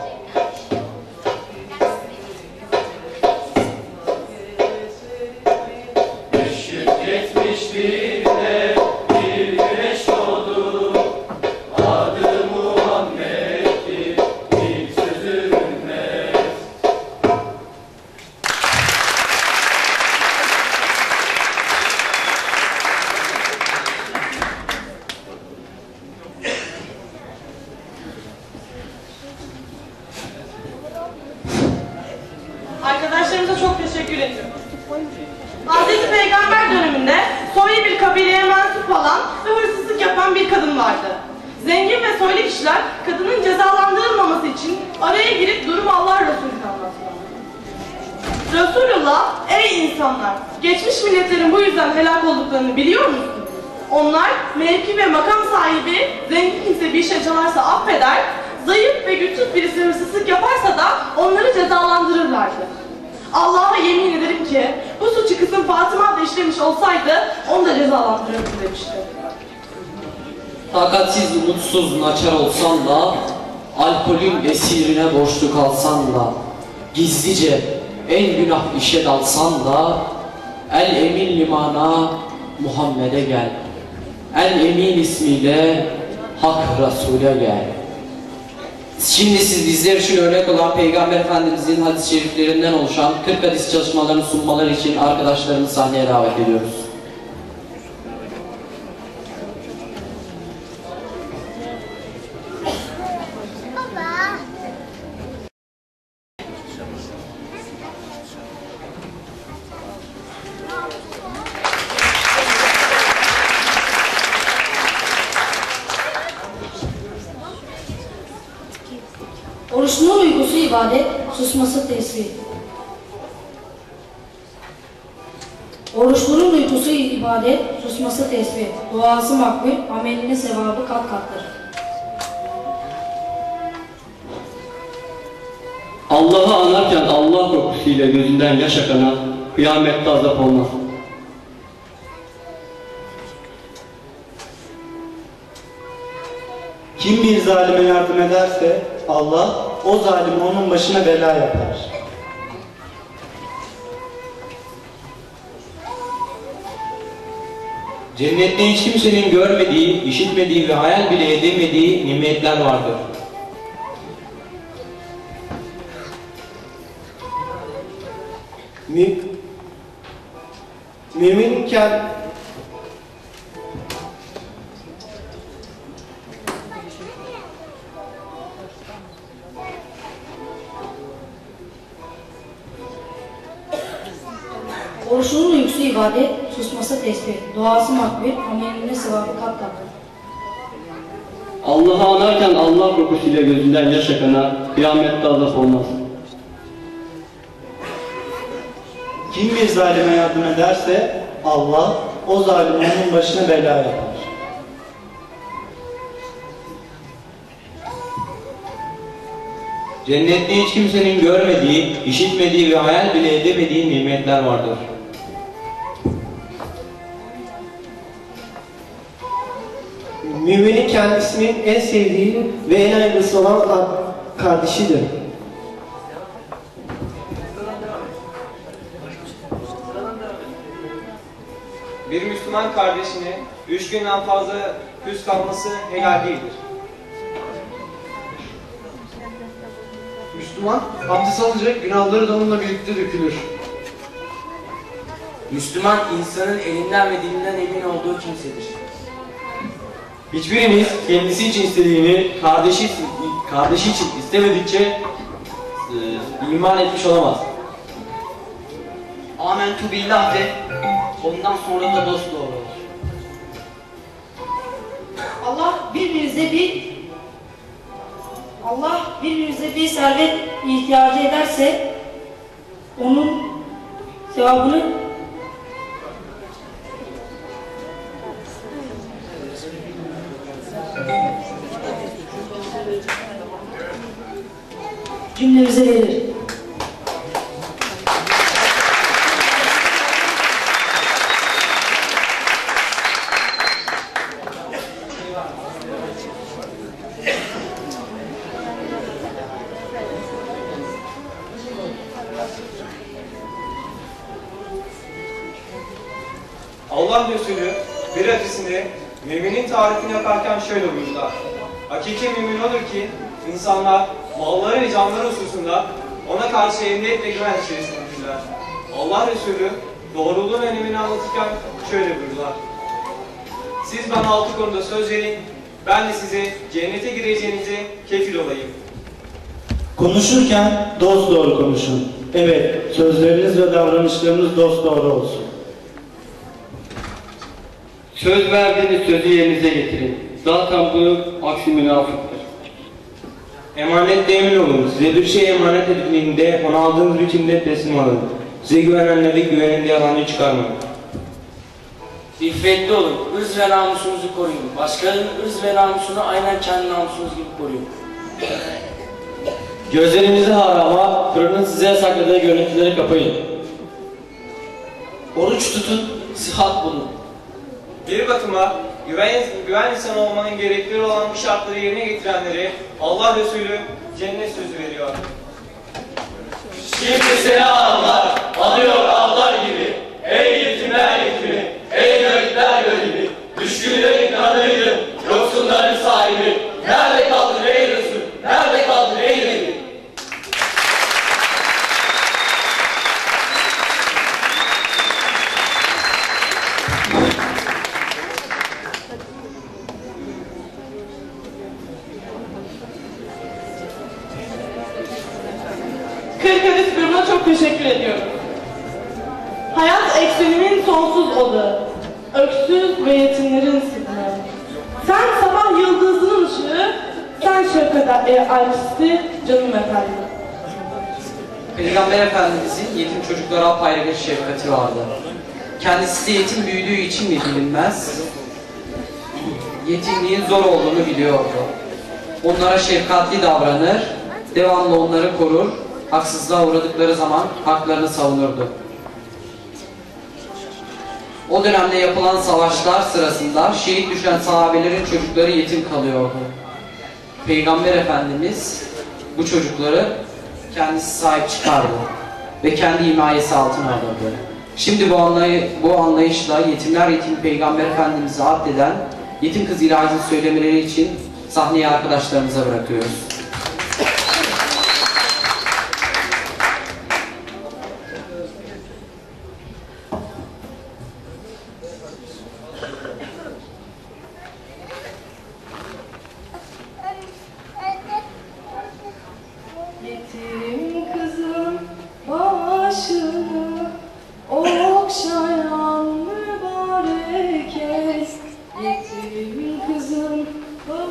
Bir güneş doğdu, adı Muhammed'dir, ilk sözü ümmet. Arkadaşlarımıza çok teşekkür ediyorum. Hazreti Peygamber döneminde soylu bir kabileye mensup olan ve hırsızlık yapan bir kadın vardı. Zengin ve soylu kişiler kadının cezalandırılmaması için araya girip durumu Allah Resulü'ne anlattılar. Resulullah, ey insanlar! Geçmiş milletlerin bu yüzden helak olduklarını biliyor musunuz? Onlar mevki ve makam sahibi zengin kimse bir şey çalarsa affeder, zayıf ve güçsüz birisi hırsızlık yaparsa da onları cezalandırırlardı. Allah'a yemin ederim ki bu suçu kızım Fatıma da işlemiş olsaydı onu da cezalandırırdı demişti. Takatsiz, umutsuz, naçar olsan da, alkolün esirine borçlu kalsan da, gizlice en günah işe dalsan da, El Emin limana Muhammed'e gel. El Emin ismiyle Hak Resul'e gel. Şimdi siz bizler için örnek olan Peygamber Efendimizin hadis-i şeriflerinden oluşan 40 hadis çalışmalarını sunmaları için arkadaşlarımızı sahneye davet ediyoruz. Oruçlunun uykusu ibadet, susması tesbih. Oruçlunun uykusu ibadet, susması tesbih. Duası makbul, amelinin sevabı kat kattır. Allah'ı anarken Allah korkusuyla gözünden yaş akana kıyamette azap olmaz. Kim bir zalime yardım ederse Allah o zalimi onun başına bela yapar. Cennette hiç kimsenin görmediği, işitmediği ve hayal bile edemediği nimetler vardır. Müminken Oruçlunun uykusu ibadet, susması tesbih. Duası makbul, amelinin sevabı kat kattır. Allah'ı anarken Allah korkusuyla gözünden yaş akana kıyamette azap olmaz. Kim bir zalime yardım ederse Allah o zalimin başına bela yapar. Cennette hiç kimsenin görmediği, işitmediği ve hayal bile edemediği nimetler vardır. Müminin kendisinin en sevdiği ve en hayırlısı olan kardeşidir. Bir Müslüman kardeşine 3 günden fazla küs kalması helal değildir. Müslüman abdest alınca günahları da onunla birlikte dökülür. Müslüman insanın elinden ve dilinden emin olduğu kimsedir. Hiçbiriniz kendisi için istediğini kardeşi için istemedikçe iman etmiş olamaz. Amentu billah de, ondan sonra da dost doğru olur. Allah birbirimize bir servet ihtiyacı ederse onun sevabını cümlemize verir. Allah Resulü bir hadisinde müminin tarifini yaparken şöyle buyurdular. Hakiki mümin odur ki insanlar malları ve canları hususunda ona karşı emniyet ve güven içerisindedirler. Allah Resulü doğruluğun önemini anlatırken şöyle buyurdular. Siz bana 6 konuda söz verin, ben de size cennete gireceğinize kefil olayım. Konuşurken dosdoğru konuşun. Evet, sözleriniz ve davranışlarınız dosdoğru olsun. Söz verdiğiniz sözü yerinize getirin. Zaten bu aksi münafıktır. Emanetle emin olun. Size bir şey emanet edildiğinde onu aldığınız biçimde teslim alın. Size güvenenleri güveninde yalancı çıkarmayın. İffetli olun, ırz ve namusunuzu koruyun. Başkalarının ırz ve namusunu aynen kendi namusunuz gibi koruyun. Gözlerinizi harama, Kur'an'ın size yasakladığı görüntüleri kapayın. Oruç tutun, sıhhat bulun. Bir bakıma güven insanı olmanın gerekleri olan bu şartları yerine getirenlere Allah Resulü cennet sözü veriyor. Şimdi seni ağlar, alıyor ağlar gibi. Ey yetimler yetimi, ey gökler garibi. Düşkünlerin kanıydı, yoksulların sahibi. Nerede kaldın ey Resul, nerede kaldın ey Nebi? Kırkadis grubuna çok teşekkür ediyorum. Hayat eksenimin sonsuz odağı, öksüz ve yetimlerin sınırı. Sen sabah yıldızının ışığı, sen şefkat elçisi canım efendim. Peygamber Efendimizin yetim çocuklara apayrı bir şefkati vardı. Kendisi de yetim büyüdüğü için mi bilinmez, yetimliğin zor olduğunu biliyordu. Onlara şefkatli davranır, devamlı onları korur, haksızlığa uğradıkları zaman haklarını savunurdu. O dönemde yapılan savaşlar sırasında şehit düşen sahabelerin çocukları yetim kalıyordu. Peygamber Efendimiz bu çocukları kendisi sahip çıkardı ve kendi himayesi altına alırdı. Şimdi bu anlayışla yetimler yetimi Peygamber Efendimiz'e addeden yetim kız ilahini söylemeleri için sahneyi arkadaşlarımıza bırakıyoruz. Yetim kızım başını okşayan mübarek el. Yetim kızım başını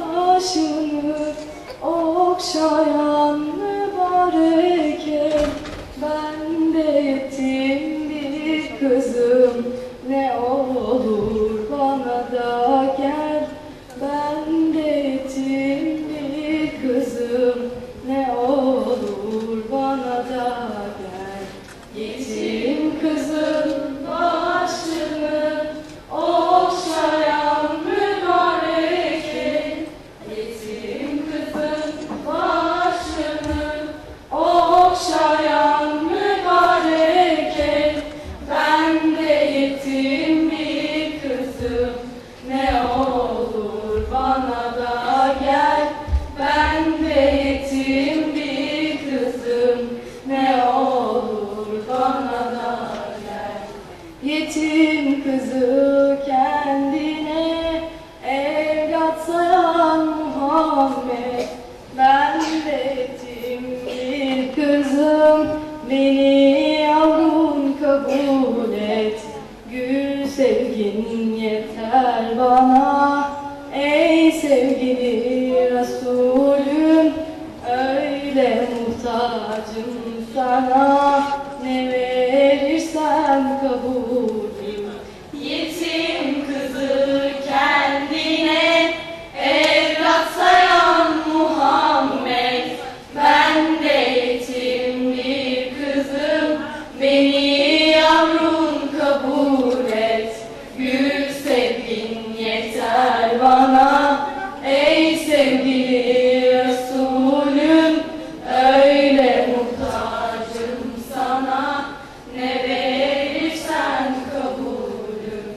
başını okşayan mübarek el. Ben de yetim bir kızım, ne olur bana da gel. Ben de yetim bir kızım, ne olur bana da gel. Yetim kızım başını okşayan mübarek el. Yetim kızım başını okşayan mübarek el. Ben de yetim bir kızım, ne olur bana da gel. Ben de yetim bir kızım, ne olur bana da gel. Yetim kızı kendine evlat sayan Muhammed. Ben de yetim bir kızım, beni yavrum kabul et. Gül sevgin yeter bana, ey sevgili Resulüm. Öyle muhtacım sana, ne verirsen kabulüm. Yetim kızı kendine evlat sayan Muhammed. Ben de yetim bir kızım, beni yavrum kabul et. Gül sevgin yeter bana, ey sevgili Resulüm. Öyle muhtacım sana, ne verirsen kabulüm.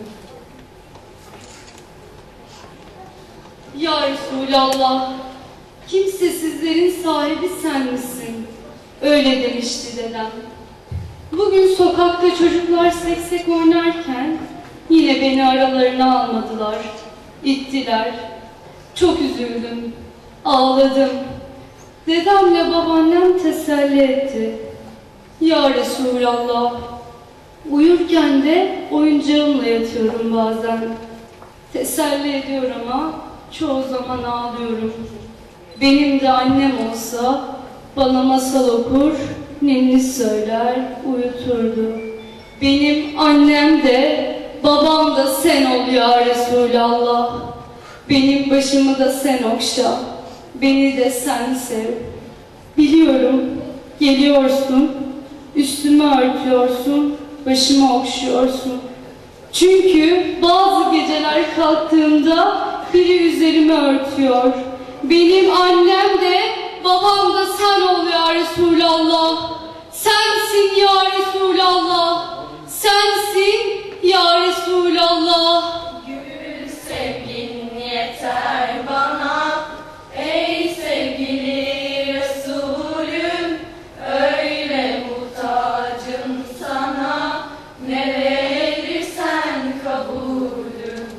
Ya Resulallah, kimsesizlerin sahibi sen misin? Öyle demişti dedem. Bugün sokakta çocuklar seksek oynarken yine beni aralarına almadılar, ittiler. Çok üzüldüm, ağladım. Dedemle babaannem teselli etti. Ya Resulallah, uyurken de oyuncağımla yatıyorum bazen. Teselli ediyor ama çoğu zaman ağlıyorum. Benim de annem olsa bana masal okur, ninni söyler, uyuturdu. Benim annem de babam da sen ol ya Resulallah. Benim başımı da sen okşa, beni de sen sev. Biliyorum, geliyorsun, üstümü örtüyorsun, başımı okşuyorsun. Çünkü bazı geceler kalktığımda biri üzerimi örtüyor. Benim annem de babam da sen ol ya Resulallah. Sensin ya Resulallah. Sensin ya Resulallah. Gül sevgin yeter bana, ey sevgili Resulüm. Öyle muhtacım sana, ne verirsen kabulüm.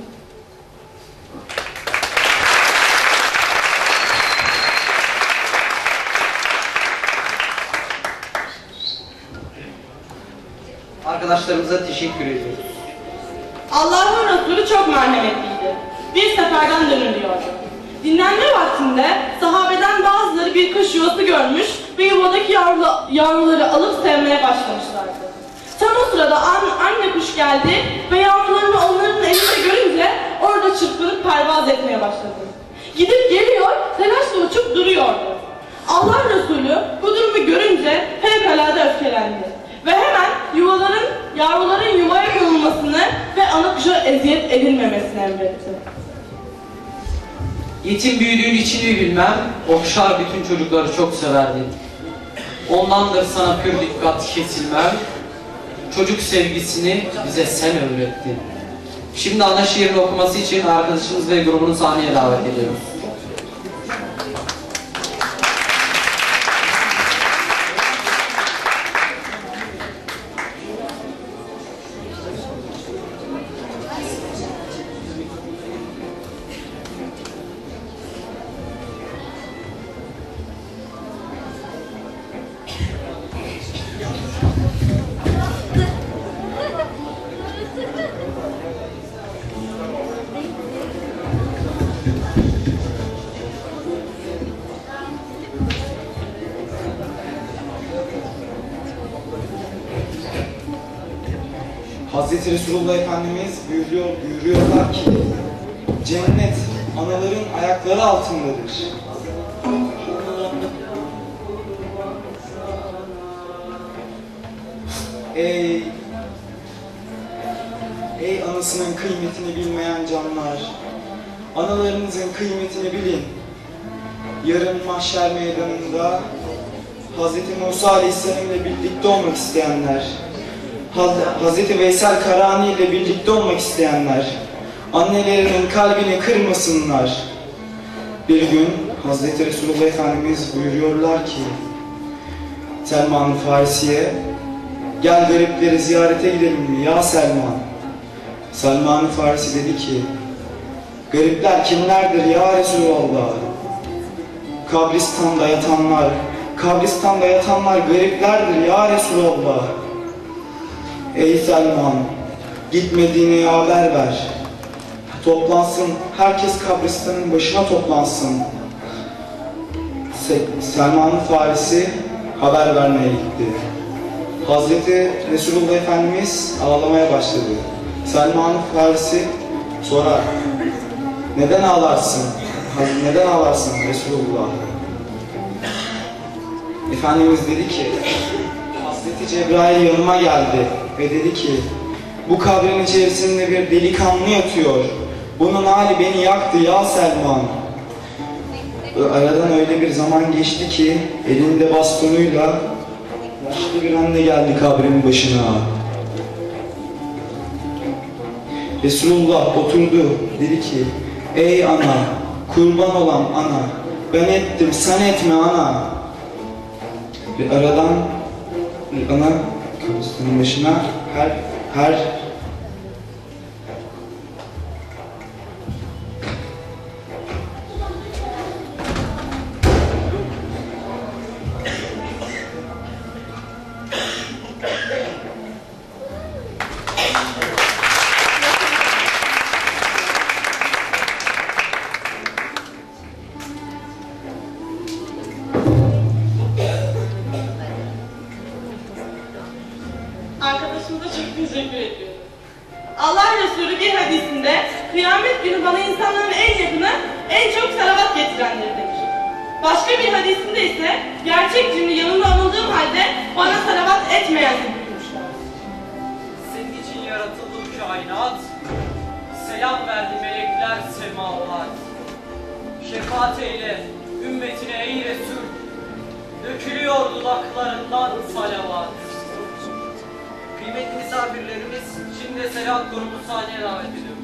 Arkadaşlarımıza teşekkür ediyoruz. Allah'ın Resulü çok merhametliydi. Bir seferden dönülüyordu. Dinlenme vaktinde sahabeden bazıları birkaç yuvası görmüş ve yuvadaki yavruları alıp sevmeye başlamışlardı. Tam o sırada anne kuş geldi ve yavrularını onların elinde görünce orada çırpınıp pervaz etmeye başladı. Gidip geliyor, telaşla uçup duruyordu. Allah Resulü bu durumu görünce fevkalade öfkelendi. Ve hemen yavruların yuvaya konulmasını ve ana kuşa eziyet edilmemesini emretti. Yetim büyüdüğün için bilmem, okşar bütün çocukları çok severdi. Ondandır sana pür dikkat kesilmem, çocuk sevgisini bize sen öğrettin. Şimdi ana şiirin okuması için arkadaşımız ve grubunu sahneye davet ediyoruz. Hazreti Resulullah Efendimiz buyuruyorlar ki cennet anaların ayakları altındadır. Ey anasının kıymetini bilmeyen canlar, analarınızın kıymetini bilin. Yarın mahşer meydanında Hz. Musa Aleyhisselam ile birlikte olmak isteyenler, Hz. Veysel Karani ile birlikte olmak isteyenler, annelerinin kalbini kırmasınlar. Bir gün Hz. Resulullah Efendimiz buyuruyorlar ki Selman-ı Farisi'ye, gel garipleri ziyarete gidelim mi ya Selman? Selman-ı Farisi dedi ki, garipler kimlerdir ya Resulallah? Kabristanda yatanlar gariplerdir ya Resulallah. Ey Selman, gitmediğine haber ver. Toplansın, herkes kabristanın başına toplansın. Selman-ı Farisi haber vermeye gitti. Hazreti Resulullah Efendimiz ağlamaya başladı. Selman-ı Farisi sorar, neden ağlarsın? Neden ağlarsın Resulullah? Efendimiz dedi ki, Hazreti Cebrail yanıma geldi ve dedi ki, bu kabrin içerisinde bir delikanlı yatıyor. Bunun hali beni yaktı ya Selman. Aradan öyle bir zaman geçti ki elinde bastonuyla yaşlı bir anne geldi kabrin başına. Resulullah oturdu, dedi ki, ey ana, kurban olan ana, ben ettim, sen etme ana. Ve aradan bir ana kapısının başına her Arkadaşımıza çok teşekkür ediyorum. Allah Resulü bir hadisinde kıyamet günü bana insanların en yakını, en çok salavat getirendir demiş. Başka bir hadisinde ise gerçek cümle yanında anıldığım halde bana salavat etmeyendir buyurmuşlar. Senin için yaratıldı bu kainat, selam verdi melekler semavat. Şefaat eyle ümmetine ey Resul, dökülüyor dudaklarından salavat. Kıymetli misafirlerimiz, şimdi selam grubu sahneye davet ediyoruz.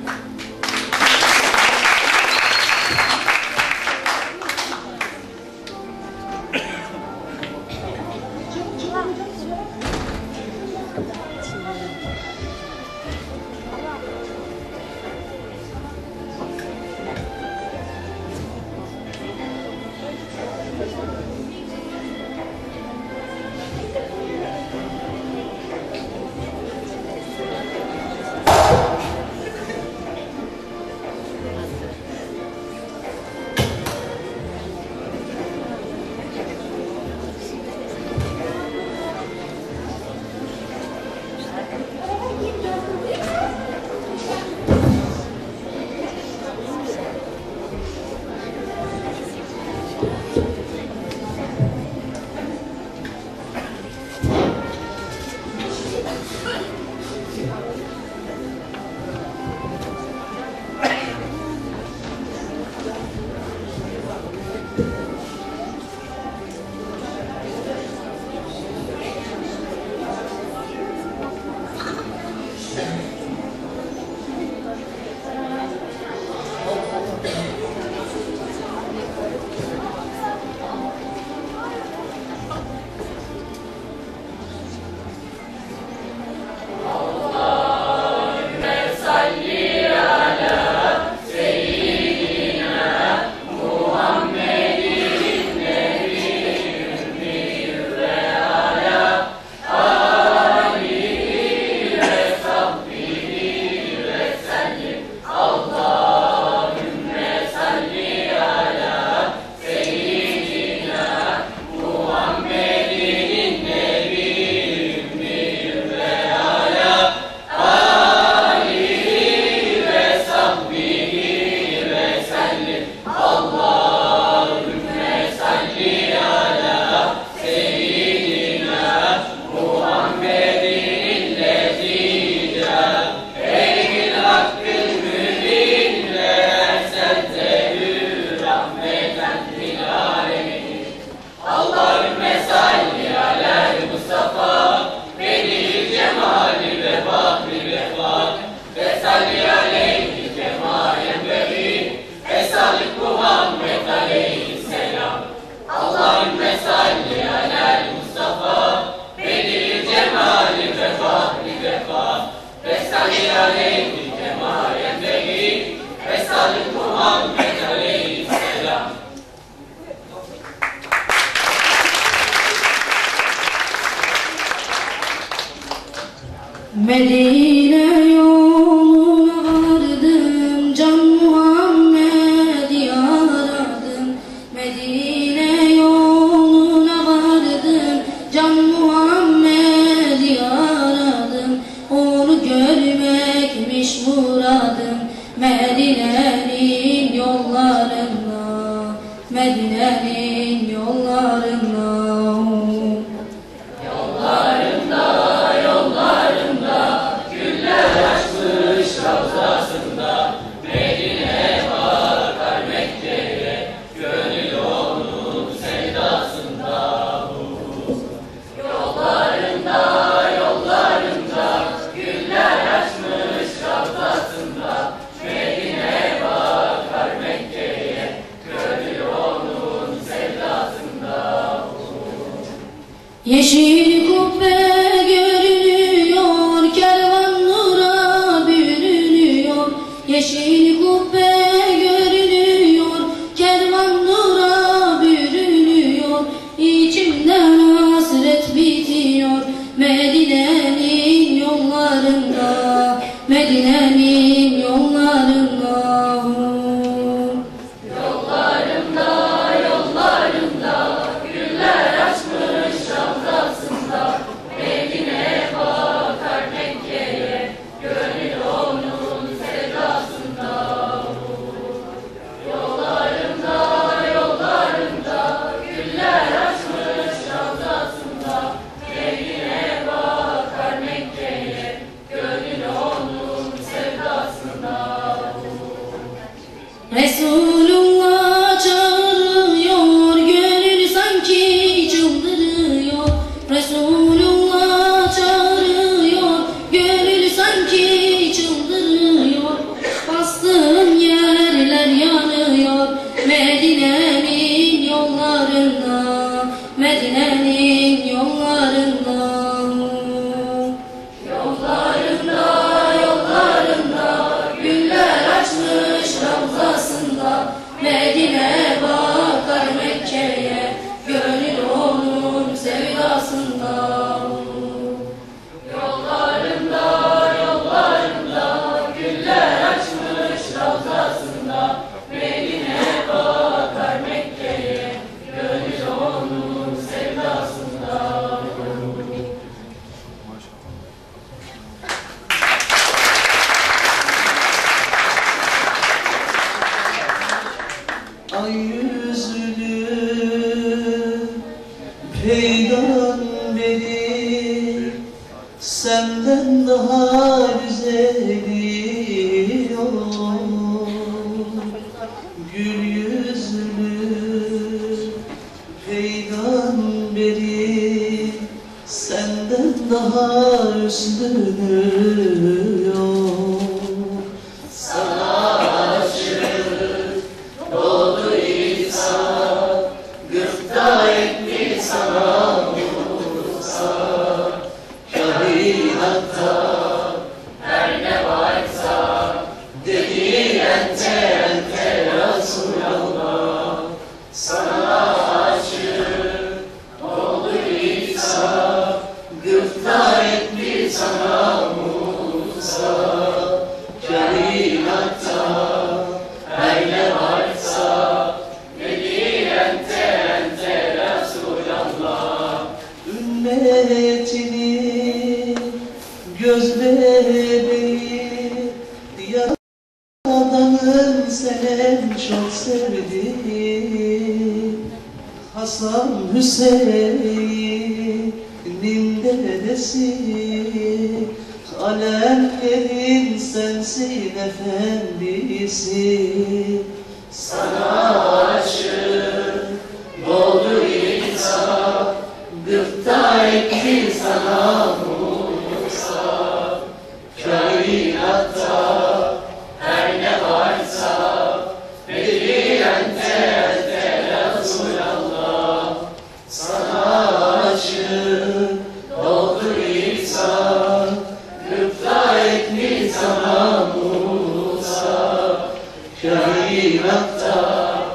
Medine yoluna vardım, can Muhammed'i aradım. Medine yoluna vardım, can Muhammed'i aradım. Onu görmekmiş muradım, Medine'nin yollarında, Medine'nin yollarında. Yeşil kubbe görünüyor, kervan nura bürünüyor. Yeşil kubbe görünüyor, kervan nura bürünüyor. İçimden hasret bitiyor, Medine'nin yollarında, Medine'nin yollarında. Resulullah çağırıyor, gönül sanki çıldırıyor. Resulullah çağırıyor, gönül sanki çıldırıyor. Bastığım yerler yanıyor, Medine'nin yollarında, Medine'nin yollarında. Medine bakar Mekke'ye, gönül onun sevdasında. Yollarında, yollarında, güller açmış ravzasında. Medine bakar Mekke'ye, gönül onun sevdasında. Ay yüzlü peygamberi, senden daha güzeli yok. Gül yüzlü peygamberi, senden daha üstünü yok. Sana aşık oldu insan, gıpta etti sana Musa. Kainatta her ne varsa dedi ente Resulallah. Sana aşık oldu insan, gıpta etti sana Musa. Kainatta her ne varsa dedi ente Resulallah. Ümmetini göz bebeği, Yaradan'ın sen en çok sevdiğin Hasan Hüseyin'in dedesi, alemlerin sensin efendisi. Sana aşık oldu insan, gıpta etti sana Musa. Kainatta her ne varsa dedi ente Resulallah. Sana aşık oldu insan, gıpta etti sana Musa. Kainatta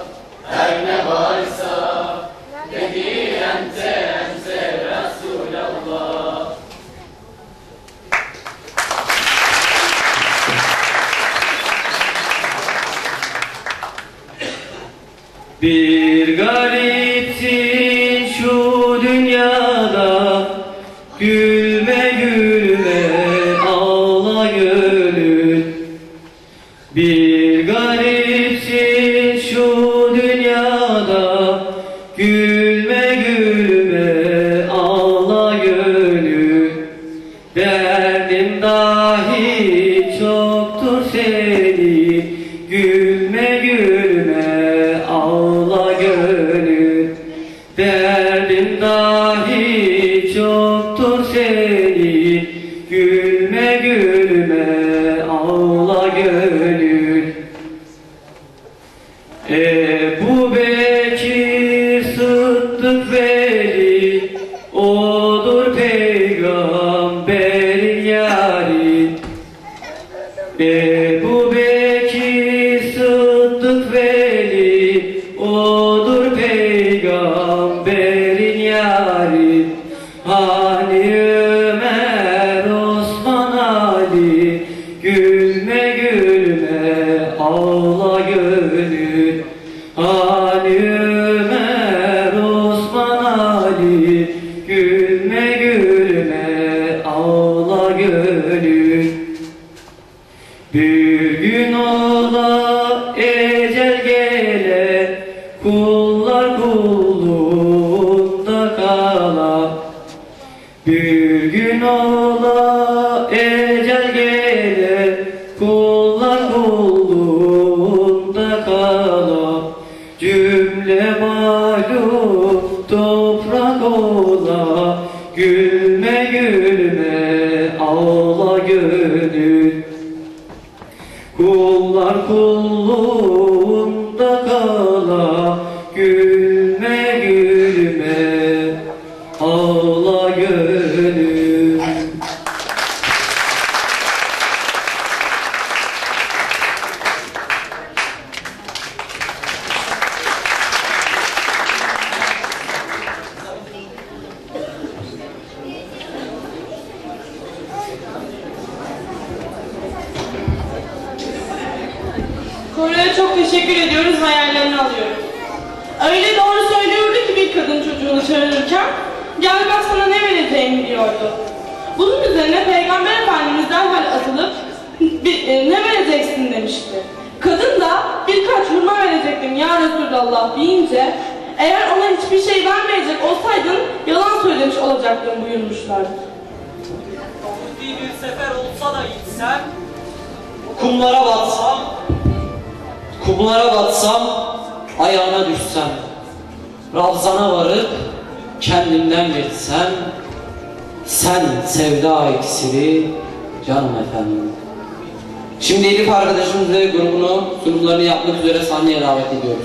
Bir garipsin şu dünyada, gülme gülme ağla gönül. Bir garipsin şu dünyada, gülme gülme ağla gönül. Derdim dahi çoktur senin, gülme gülme ağla gönül. Derdim dahi çoktur senin, gülme gülme ağla gönül. Ebu Bekir Sıddık Veli, odur peygamberin yari. Ebu Bekir Sıddık Veli, odur peygamberin yari. Hani Ömer, Osman, Ali, gülme gülme ağla gönül. Hani Ömer, Osman, Ali, gülme gülme ağla gönül. Bir gün ola ecel gele, kullar kulluğunda kala. Bir gün ola ecel gele, kullar kulluğunda kala. Cümle mahluk toprak ola, gülme gülme ağla gönül. Kullar kulluğunda kala, gülme gülme ağla gönül. Koray'a çok teşekkür ediyoruz, hayallerini alıyoruz. Öyle doğru söylüyordu ki bir kadın çocuğunu çağırırken, gel bak sana ne vereceğim diyordu. Bunun üzerine Peygamber Efendimiz derhal atılıp, ne vereceksin demişti. Kadın da birkaç hurma verecektim ya Resulallah deyince, eğer ona hiçbir şey vermeyecek olsaydın yalan söylemiş olacaktın buyurmuşlardı. Bir sefer olsa da gitsem, kumlara batsam, ayağına düşsem, Ravzana varıp kendimden geçsem, sen sevda iksiri canım efendim. Şimdi Elif arkadaşımızı grubunu sunumlarını yapmak üzere sahneye davet ediyoruz.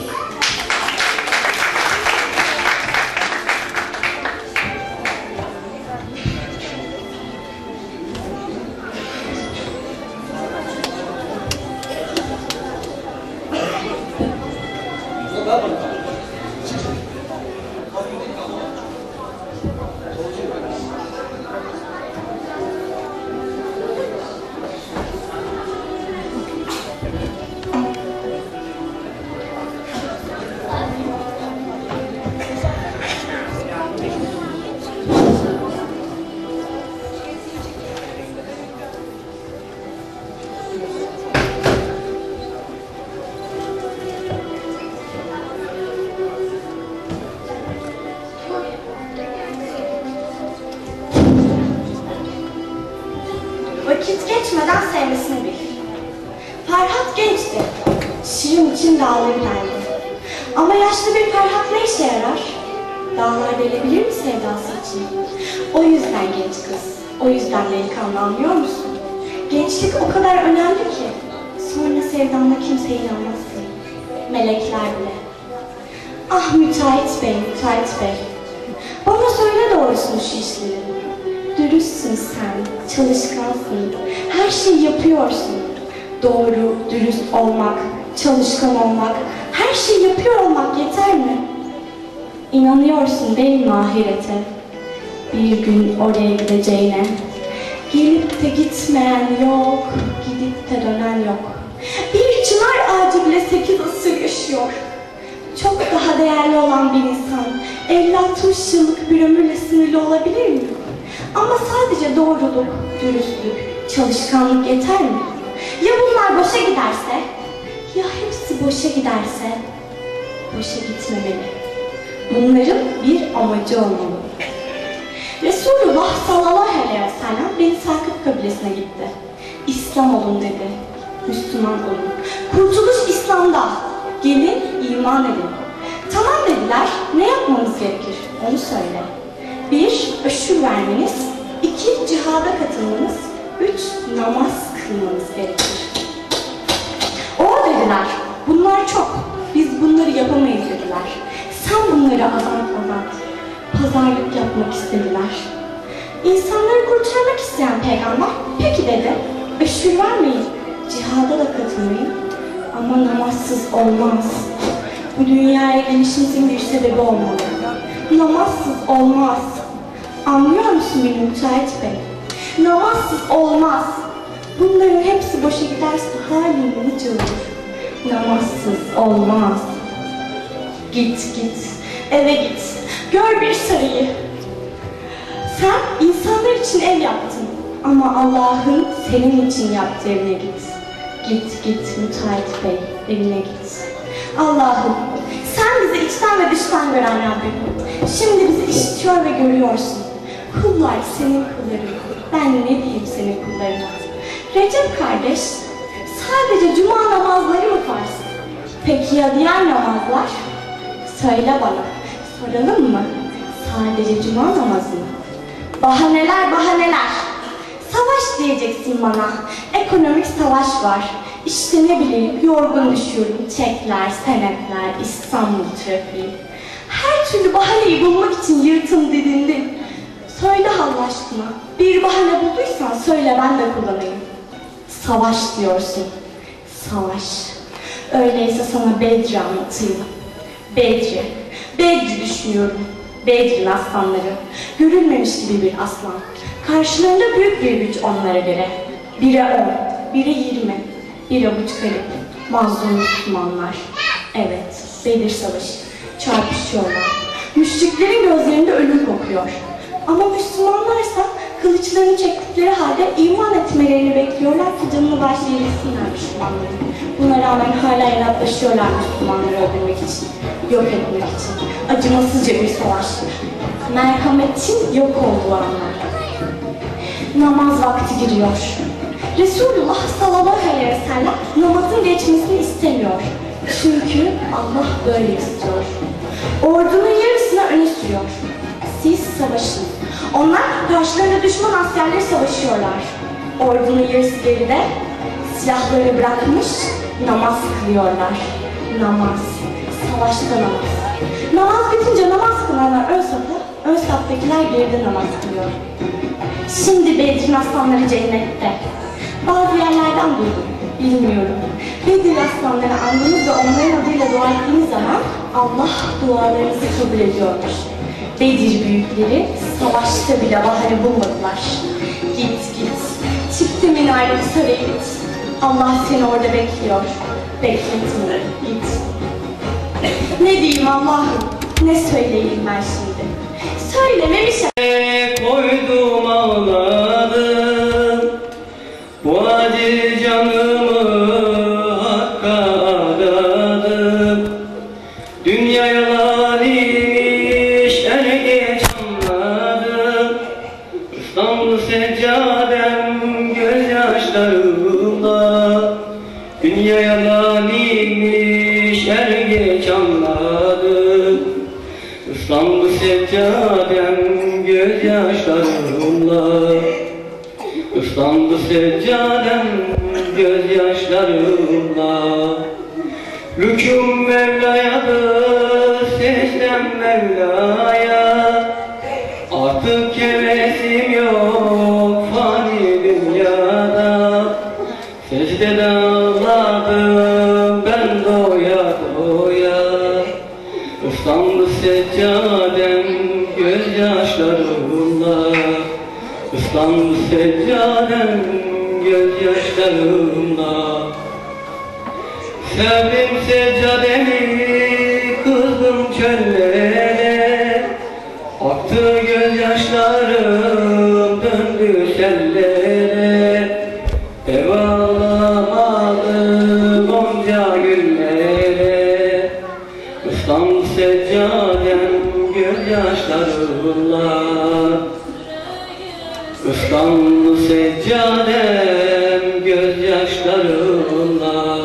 Vakit geçmeden sevmesini bil. Ferhat gençti. Şirin için dağları deldi. Ama yaşlı bir Ferhat ne işe yarar? Dağlar delebilir mi sevdası için? O yüzden genç kız, o yüzden delikanlı, anlıyor musun? Gençlik o kadar önemli ki. Sonra sevdanla kimse inanmazsın. Melekler bile. Ah Müteahhit Bey, Müteahhit Bey. Bana söyle doğrusunu şu işleri. Dürüstsün sen, çalışkansın, her şeyi yapıyorsun. Doğru, dürüst olmak, çalışkan olmak, her şeyi yapıyor olmak yeter mi? İnanıyorsun değil mi ahirete? Bir gün oraya gideceğine. Gelip de gitmeyen yok, gidip de dönen yok. Bir çınar ağacı bile 8 asır yaşıyor. Çok olan bir insan 50-60 yıllık bir ömürle sınırlı olabilir mi? Ama sadece doğruluk, dürüstlük, çalışkanlık yeter mi? Ya bunlar boşa giderse? Ya hepsi boşa giderse? Boşa gitmemeli. Bunların bir amacı olmalı. Resulullah sallallahu aleyhi ve sellem Beni Sakıp kabilesine gitti. İslam olun dedi. Müslüman olun. Kurtuluş İslam'da. Gelin iman edin. Tamam dediler. Ne yapmamız gerekir? Onu söyle. 1. Öşür vermeniz. 2. Cihada katılmanız. 3. Namaz kılmanız gerekir. O dediler. Bunlar çok. Biz bunları yapamayız dediler. Sen bunları azalt. Pazarlık yapmak istediler. İnsanları kurtarmak isteyen peygamber peki dedi. Öşür vermeyin. Cihada da katılmayın. Ama namazsız olmaz. Bu dünyaya gelişimizin bir sebebi olmalı. Namazsız olmaz. Anlıyor musun beni Mücahit Bey? Namazsız olmaz. Bunların hepsi boşa giderse halin nice olur. Namazsız olmaz. Git. Eve git. Gör bir sarayı. Sen insanlar için ev yaptın. Ama Allah'ın senin için yaptığı evine git. Git Müteahhit Bey, evine git. Allah'ım, sen bizi içten ve dıştan gören Rabbim. Şimdi bizi işitiyor ve görüyorsun. Kullar senin kulların. Ben ne diyeyim senin kullarına? Recep kardeş, sadece cuma namazları mı farz? Peki ya diğer namazlar? Söyle bana, soralım mı? Sadece cuma namazı mı? Bahaneler. Savaş diyeceksin bana. Ekonomik savaş var. İşte ne bileyim, yorgun düşüyorum. Çekler, senetler, İstanbul trafiği. Her türlü bahaneyi bulmak için yırtın didindim. Söyle Allah aşkına. Bir bahane bulduysan söyle, ben de kullanayım. Savaş diyorsun. Savaş. Öyleyse sana Bedri anlatayım. Bedri düşünüyorum. Bedri'nin aslanları. Görülmemiş gibi bir aslan. Karşılarında büyük bir güç onlara göre. 1'e 10, 1'e 20, 1 avuç garip, mazlum Müslümanlar. Evet, Bedir Savaşı. Çarpışıyorlar. Müşriklerin gözlerinde ölüm kokuyor. Ama Müslümanlarsa kılıçlarını çektikleri halde iman etmelerini bekliyorlar ki canını başlayabilsinler Müslümanların. Buna rağmen hala inatlaşıyorlar Müslümanları öldürmek için, yok etmek için. Acımasızca bir savaş. Merhametin yok olduğu anlar. Namaz vakti giriyor. Resulullah sallallahu aleyhi ve sellem namazın geçmesini istemiyor. Çünkü Allah böyle istiyor. Ordunun yarısını öne sürüyor. Siz savaşın. Onlar karşılarında düşman askerleri savaşıyorlar. Ordunun yarısı geride, silahları bırakmış, namaz kılıyorlar. Namaz, savaşta namaz. Namaz bitince namaz kılanlar ön saftakiler geride namaz kılıyor. Şimdi Bedir'in aslanları cennette. Bazı yerlerden duydum, bilmiyorum. Bedir aslanları andınız ve onların adıyla dua ettiğiniz zaman Allah dualarınızı kabul ediyormuş. Bedir büyükleri savaşta bile bahane bulmadılar. Git. Çıktı minareli saraya git. Allah seni orada bekliyor. Bekletme, git. Ne diyeyim Allah'ım? Ne söyleyeyim ben şimdi? Söylememişim. Koydum ağladım, bu acı canımı Hakk'a adadım. Dünya yalan imiş, er geç anladım. Islandı seccadem gözyaşlarımda. Dünya yalan imiş, er geç anladım. Islandı seccadem gözyaşlarımla. Islandı seccadem gözyaşlarımla. Rükûm Mevla'yadır, secdem Mevla'ya. Artık hevesim yok fani dünyada. Secdede ağladım ben doya doya. Islandı seccadem gözyaşlarımla. Islandı seccadem gözyaşlarımla. Sevdim seccademi, kızdım Uçtum çöllere, aktı gözyaşlarım, döndü sellere. Ev alamadım onca güllere, ıslandı seccadem gözyaşlarımla. Islandı seccadem gözyaşlarımla.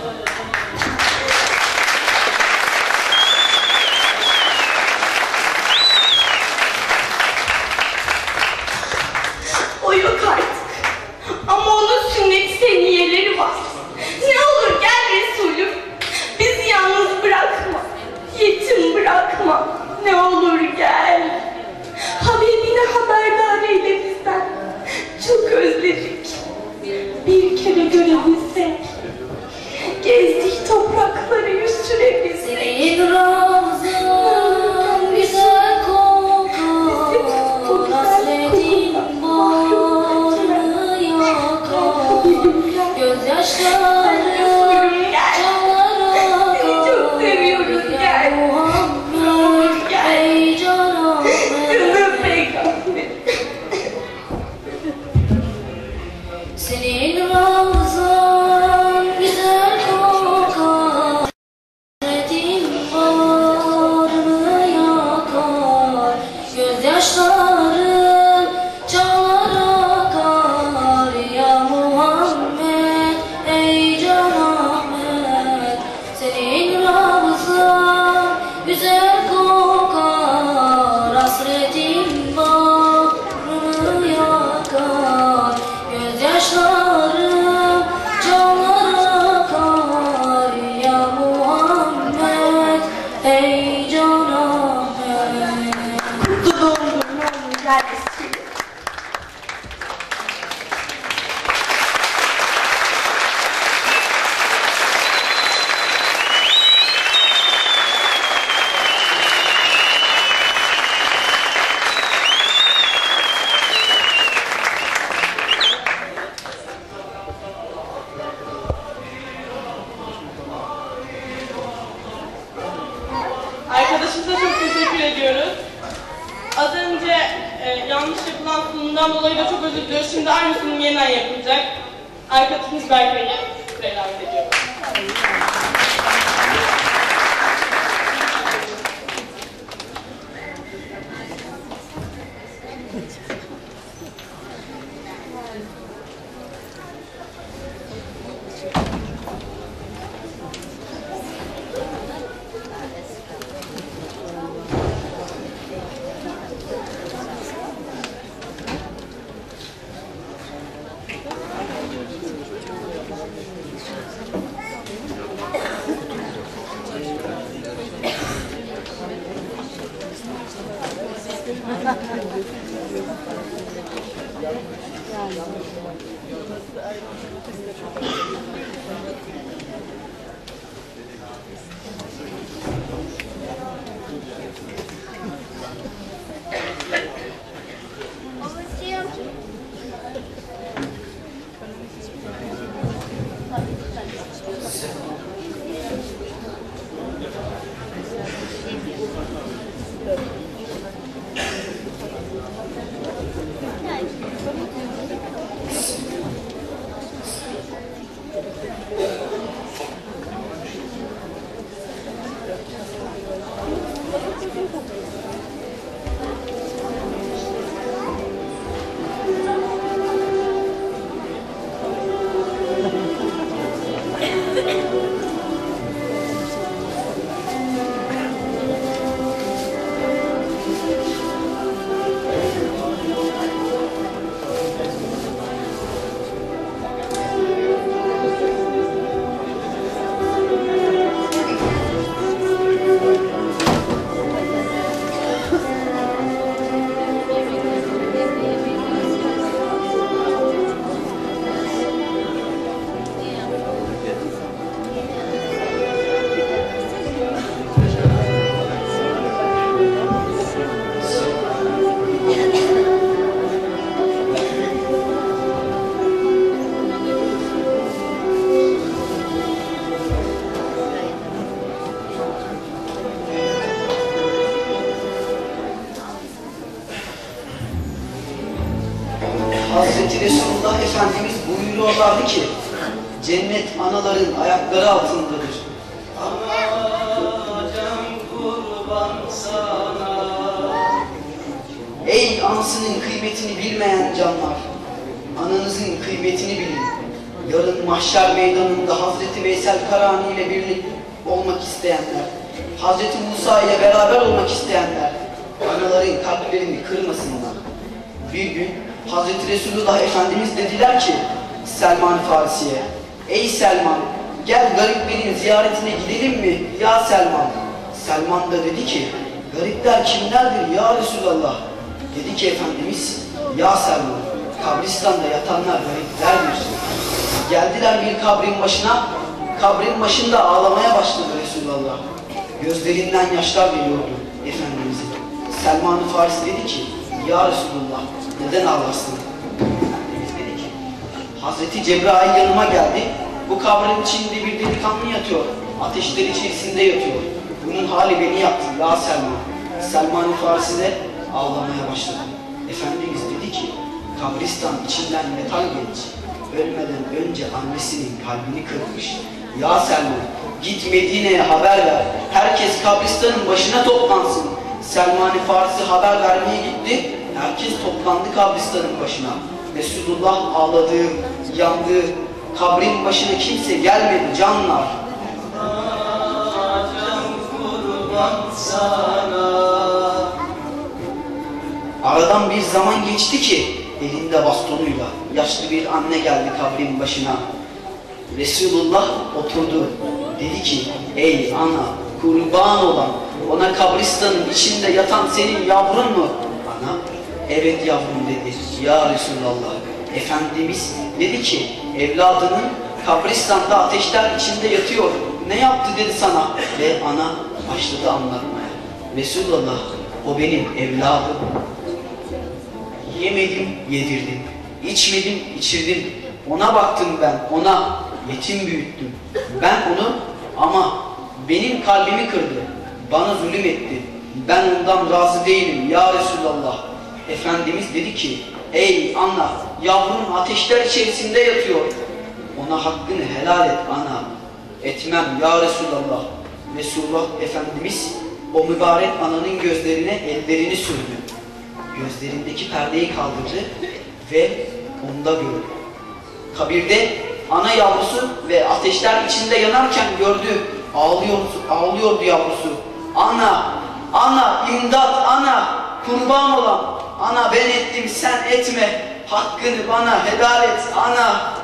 O yok artık. Ama onun sünnet seniyeleri var. Ne olur gel Resulüm. Bizi yalnız bırakma. Yetim bırakma. Ne olur gel. Habibine haberdar eyle bizden. Çok özledik. Bir kere görebilsek. Gezdik toprakları yüz sürebilsek. Senin ravzan güzel kokar, hasretin bağrını yakar, gözyaşlarım çağlara akar. Ya Muhammed, ey Can Ahmet. Senin ravzan güzel kokar, hasretin bağrını yakar, gözyaşlarım çağlar akar. Ya Muhammed, ey Can Ahmet. Senin ravzan güzel kokar, hasretin bağrını yakar, gözyaşlarım çağlar akar. Ya Muhammed, ey Can Ahmet. Kutlu doğum günü olur gel Resulüm. Arkadaşımıza çok teşekkür ediyoruz. Az önce yanlış yapılan sunumdan dolayı da çok özür diliyoruz. Şimdi aynı sunum yeniden yapılacak. Arkadaşımız Berkay'ı buraya davet ediyoruz. Resulullah Efendimiz buyuruyorlardı ki cennet anaların ayakları altındadır. Anacığım kurban sana. Ey anasının kıymetini bilmeyen canlar, ananızın kıymetini bilin. Yarın mahşer meydanında Hazreti Veysel Karani ile birlik olmak isteyenler, Hazreti Musa ile beraber olmak isteyenler, anaların kalplerini kırmasınlar. Bir gün Hazreti Resulullah Efendimiz dediler ki Selman-ı Farisi'ye, ey Selman, gel gariplerin ziyaretine gidelim mi ya Selman? Selman da dedi ki, garipler kimlerdir ya Resulallah? Dedi ki Efendimiz, ya Selman, kabristanda yatanlar gariplerdir. Geldiler bir kabrin başına, kabrin başında ağlamaya başladı Resulullah. Gözlerinden yaşlar geliyordu Efendimiz'in. Selman-ı Farisi dedi ki, ya Resulullah, neden ağlarsın? Efendimiz dedi ki, Hazreti Cebrail yanıma geldi, bu kabrin içinde bir delikanlı yatıyor, ateşler içerisinde yatıyor. Bunun hali beni yaktı ya Selman. Selman-ı Farisi de ağlamaya başladı. Efendimiz dedi ki, kabristan içinden metal genç, ölmeden önce annesinin kalbini kırmış. Ya Selman, git Medine'ye haber ver, herkes kabristanın başına toplansın. Selman-ı Farisi haber vermeye gitti, herkes toplandı kabristanın başına. Resulullah ağladı, yandı, kabrin başına kimse gelmedi canlar. Anacığım kurban sana. Aradan bir zaman geçti ki elinde bastonuyla yaşlı bir anne geldi kabrin başına. Resulullah oturdu. Dedi ki, ey ana, kurban olan, ona kabristanın içinde yatan senin yavrun mu? Ana, evet yavrum dedi. Ya Resulallah. Efendimiz dedi ki, evladının kabristanda ateşler içinde yatıyor. Ne yaptı dedi sana? Ve ana başladı anlatmaya. Resulullah, o benim evladım. Yemedim, yedirdim. İçmedim, içirdim. Ona baktım ben, ona yetim büyüttüm. Ben onu ama benim kalbimi kırdı. Bana zulüm etti. Ben ondan razı değilim ya Resulallah. Efendimiz dedi ki, ey ana, yavrun ateşler içerisinde yatıyor. Ona hakkını helal et ana. Etmem ya Resulallah. Resulullah Efendimiz o mübarek ananın gözlerine ellerini sürdü. Gözlerindeki perdeyi kaldırdı ve onda gördü. Kabirde ana yavrusu ve ateşler içinde yanarken gördü. Ağlıyordu yavrusu. Ana, ana, imdat, ana, kurban olan. Ana ben ettim, sen etme. Hakkını bana helal et, ana.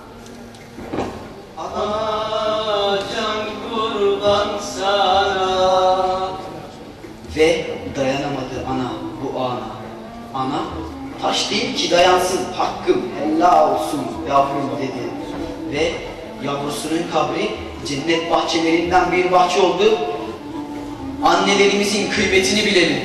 Anacığım kurban sana. Ve dayanamadı ana bu ana. Ana, taş değil ki dayansın, hakkım helal olsun yavrum dedi. Ve yavrusunun kabri cennet bahçelerinden bir bahçe oldu. Annelerimizin kıymetini bilelim.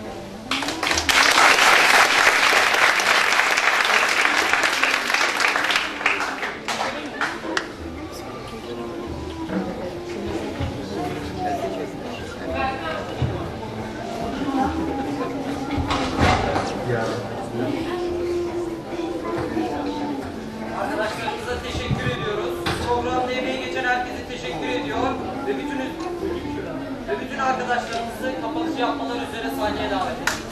Arkadaşlarımıza teşekkür ediyoruz. Programda emeği geçen herkese teşekkür ediyor ve bütün arkadaşlarımızı kapanışı yapmaları üzere sahneye davet ediyoruz.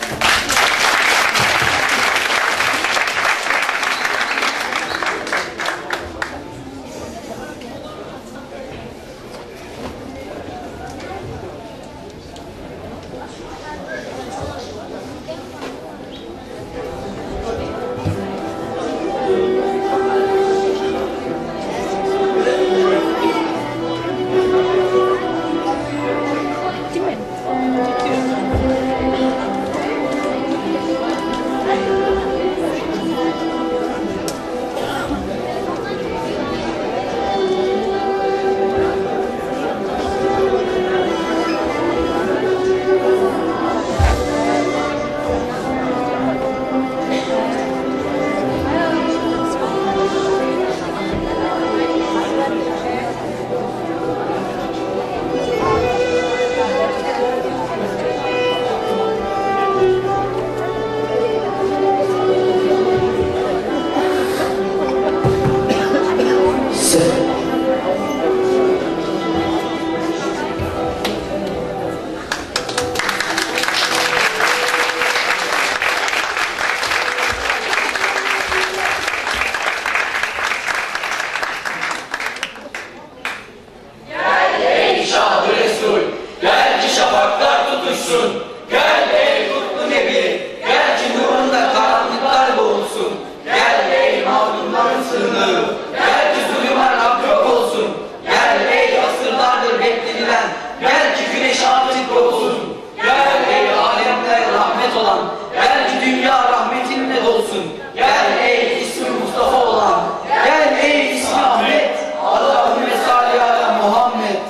buluşsun. Gel ey kutlu nebi, gel ki nurunda karanlıklar boğulsun. Gel ey mazlumların sığınağı, gel ki zulüme Rab yok olsun. Gel ey asırlardır beklenilen, gel ki güneş artık doğsun. Gel ey alemlere rahmet olan, gel ki dünya rahmetinle dolsun. Gel ey ismi Mustafa olan, gel ey ismi Ahmet. Allahümme salli ala Muhammed.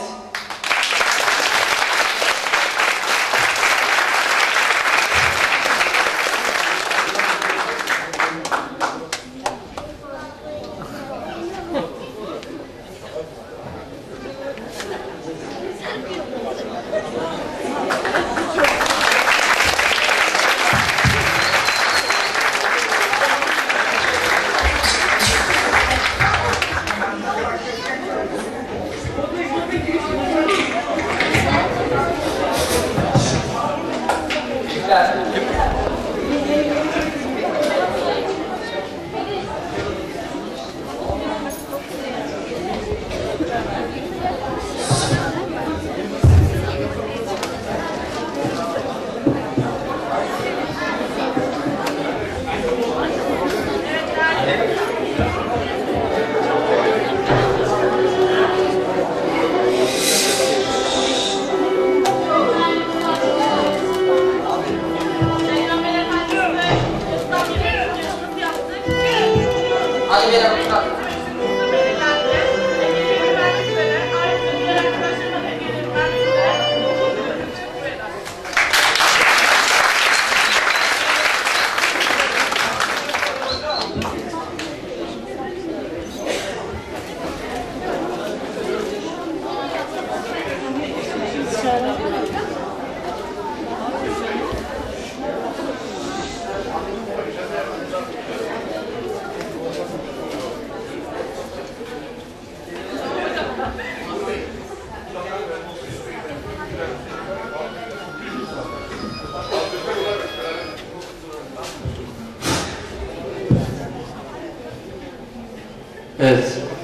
Evet.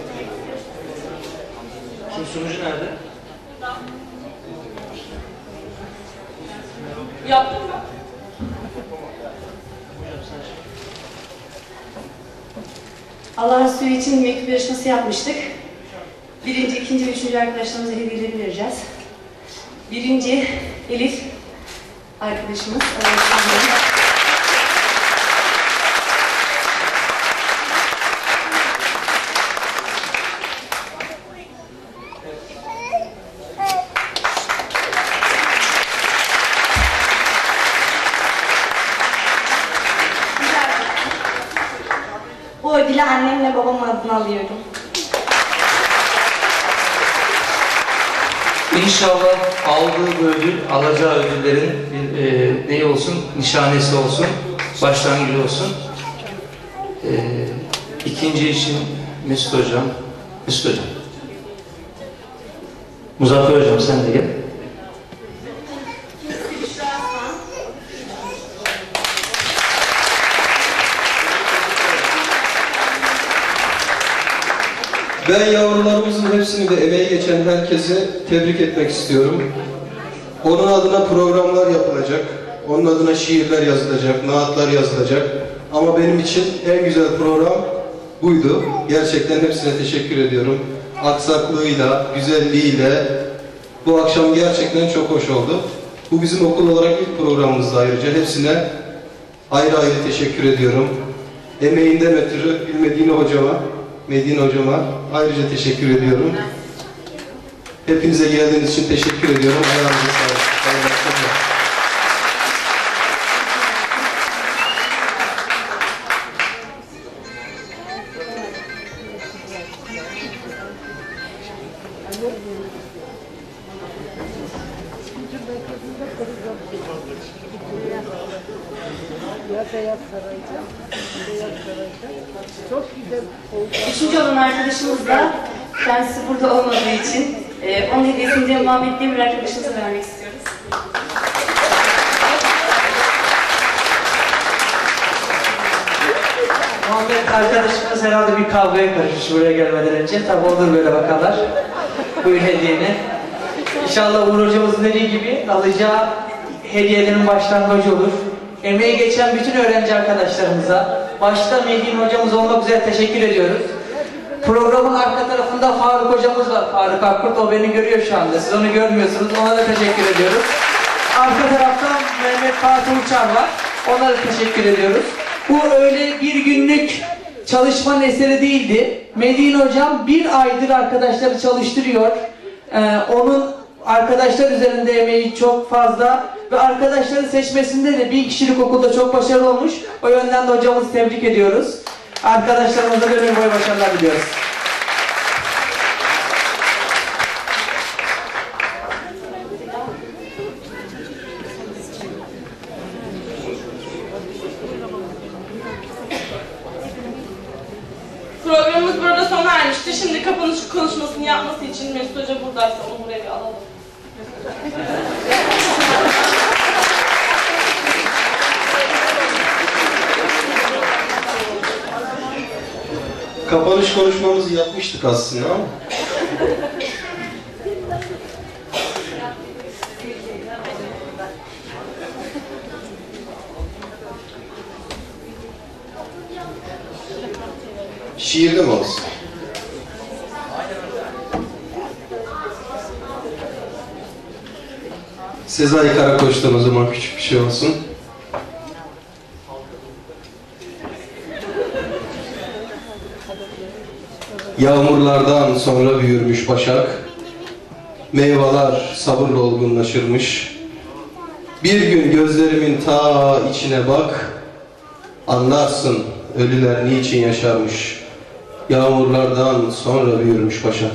Kim sunucu nerede? Yaptın mı? Allah Resulü için mektup yarışması yapmıştık. Birinci, ikinci ve üçüncü arkadaşlarımıza hediyeleri vereceğiz. Birinci Elif arkadaşımız. Bu ödülü annemle babam adına alıyorum. İnşallah aldığı bu ödül, alacağı ödüllerin bir neyi olsun, nişanesi olsun, başlangıcı olsun. İkinci için Mesut Hocam, Mesut Hocam. Muzaffer Hocam sen de gel. Ben yavrularımızın hepsini de emeği geçen herkese tebrik etmek istiyorum. Onun adına programlar yapılacak, onun adına şiirler yazılacak, naatlar yazılacak. Ama benim için en güzel program buydu. Gerçekten hepsine teşekkür ediyorum. Aksaklığıyla, güzelliğiyle bu akşam gerçekten çok hoş oldu. Bu bizim okul olarak ilk programımızda ayrıca. Hepsine ayrı ayrı teşekkür ediyorum. Emeğinden ötürü Medine hocama ayrıca teşekkür ediyorum. Hepinize geldiğiniz için teşekkür ediyorum. Ayağınıza sağlık. Üçüncü olan arkadaşımız da kendisi burada olmadığı için onun hediyesini de Muhammed Demir arkadaşımıza vermek istiyoruz. Muhammed arkadaşımız herhalde bir kavgaya karışmış buraya gelmeden önce. Tabi olur böyle bakarlar. Buyur hediyeni. İnşallah Uğur hocamızın dediği gibi alacağı hediyelerin başlangıcı olur. Emeği geçen bütün öğrenci arkadaşlarımıza, başta Medine hocamız olmak üzere teşekkür ediyoruz. Programın arka tarafında Faruk hocamız var. Faruk Akkurt, o beni görüyor şu anda. Siz onu görmüyorsunuz. Ona da teşekkür ediyoruz. Arka tarafta Mehmet Fatih Uçar var. Ona da teşekkür ediyoruz. Bu öyle bir günlük çalışmanın eseri değildi. Medine hocam bir aydır arkadaşları çalıştırıyor. Onun arkadaşlar üzerinde emeği çok fazla ve arkadaşları seçmesinde de 1000 kişilik okulda çok başarılı olmuş. O yönden de hocamızı tebrik ediyoruz. Arkadaşlarımıza bir ömür boyu başarılar diliyoruz. Programımız burada sona ermiştir. Şimdi kapanış konuşmasını yapması için Mesut Hoca buradaysa onu buraya bir alalım. Kapanış konuşmamızı yapmıştık aslında ama. Şiirde mi olsun? Sezai Karakoç'tan o zaman küçük bir şey olsun. Yağmurlardan sonra büyürmüş başak, meyveler sabırla olgunlaşırmış. Bir gün gözlerimin ta içine bak, anlarsın ölüler niçin yaşarmış. Yağmurlardan sonra büyürmüş başak.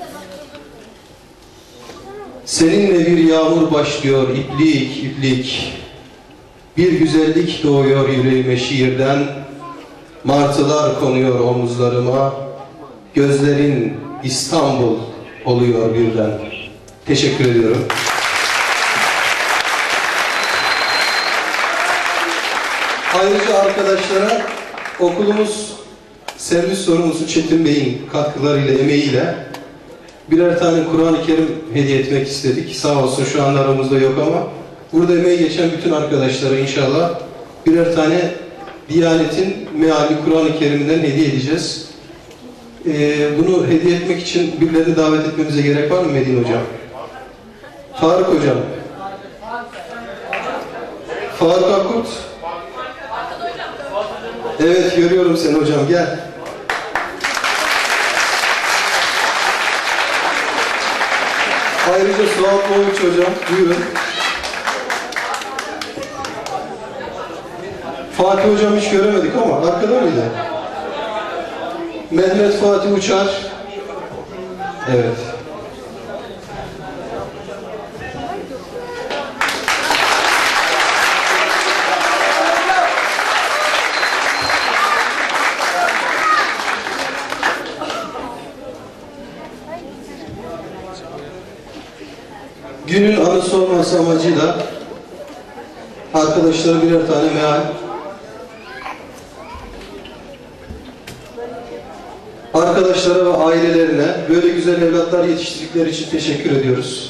Seninle bir yağmur başlıyor iplik iplik. Bir güzellik doğuyor yüreğime şiirden. Martılar konuyor omuzlarıma. Gözlerin İstanbul oluyor birden. Teşekkür ediyorum. Ayrıca arkadaşlara okulumuz servis sorumlusu Çetin Bey'in katkılarıyla, emeğiyle birer tane Kur'an-ı Kerim hediye etmek istedik. Sağ olsun şu anda aramızda yok ama burada emeği geçen bütün arkadaşlara inşallah birer tane Diyanet'in meali Kur'an-ı Kerim'den hediye edeceğiz. Bunu hediye etmek için birilerini davet etmemize gerek var mı Medine Hocam? Faruk Hocam. Faruk Akkurt. Evet, görüyorum seni hocam, gel. Ayrıca Suat Boğuç hocam, buyurun. Fatih hocam hiç göremedik ama arkada mıydı? Mehmet Fatih Uçar. Evet. Günün anısı olması amacıyla arkadaşlara birer tane meal. Arkadaşlara ve ailelerine böyle güzel evlatlar yetiştirdikleri için teşekkür ediyoruz.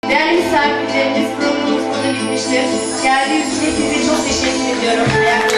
Değerli misafirlerimiz, programımız burada bitmiştir. Geldiğiniz için hepinize çok teşekkür ediyorum.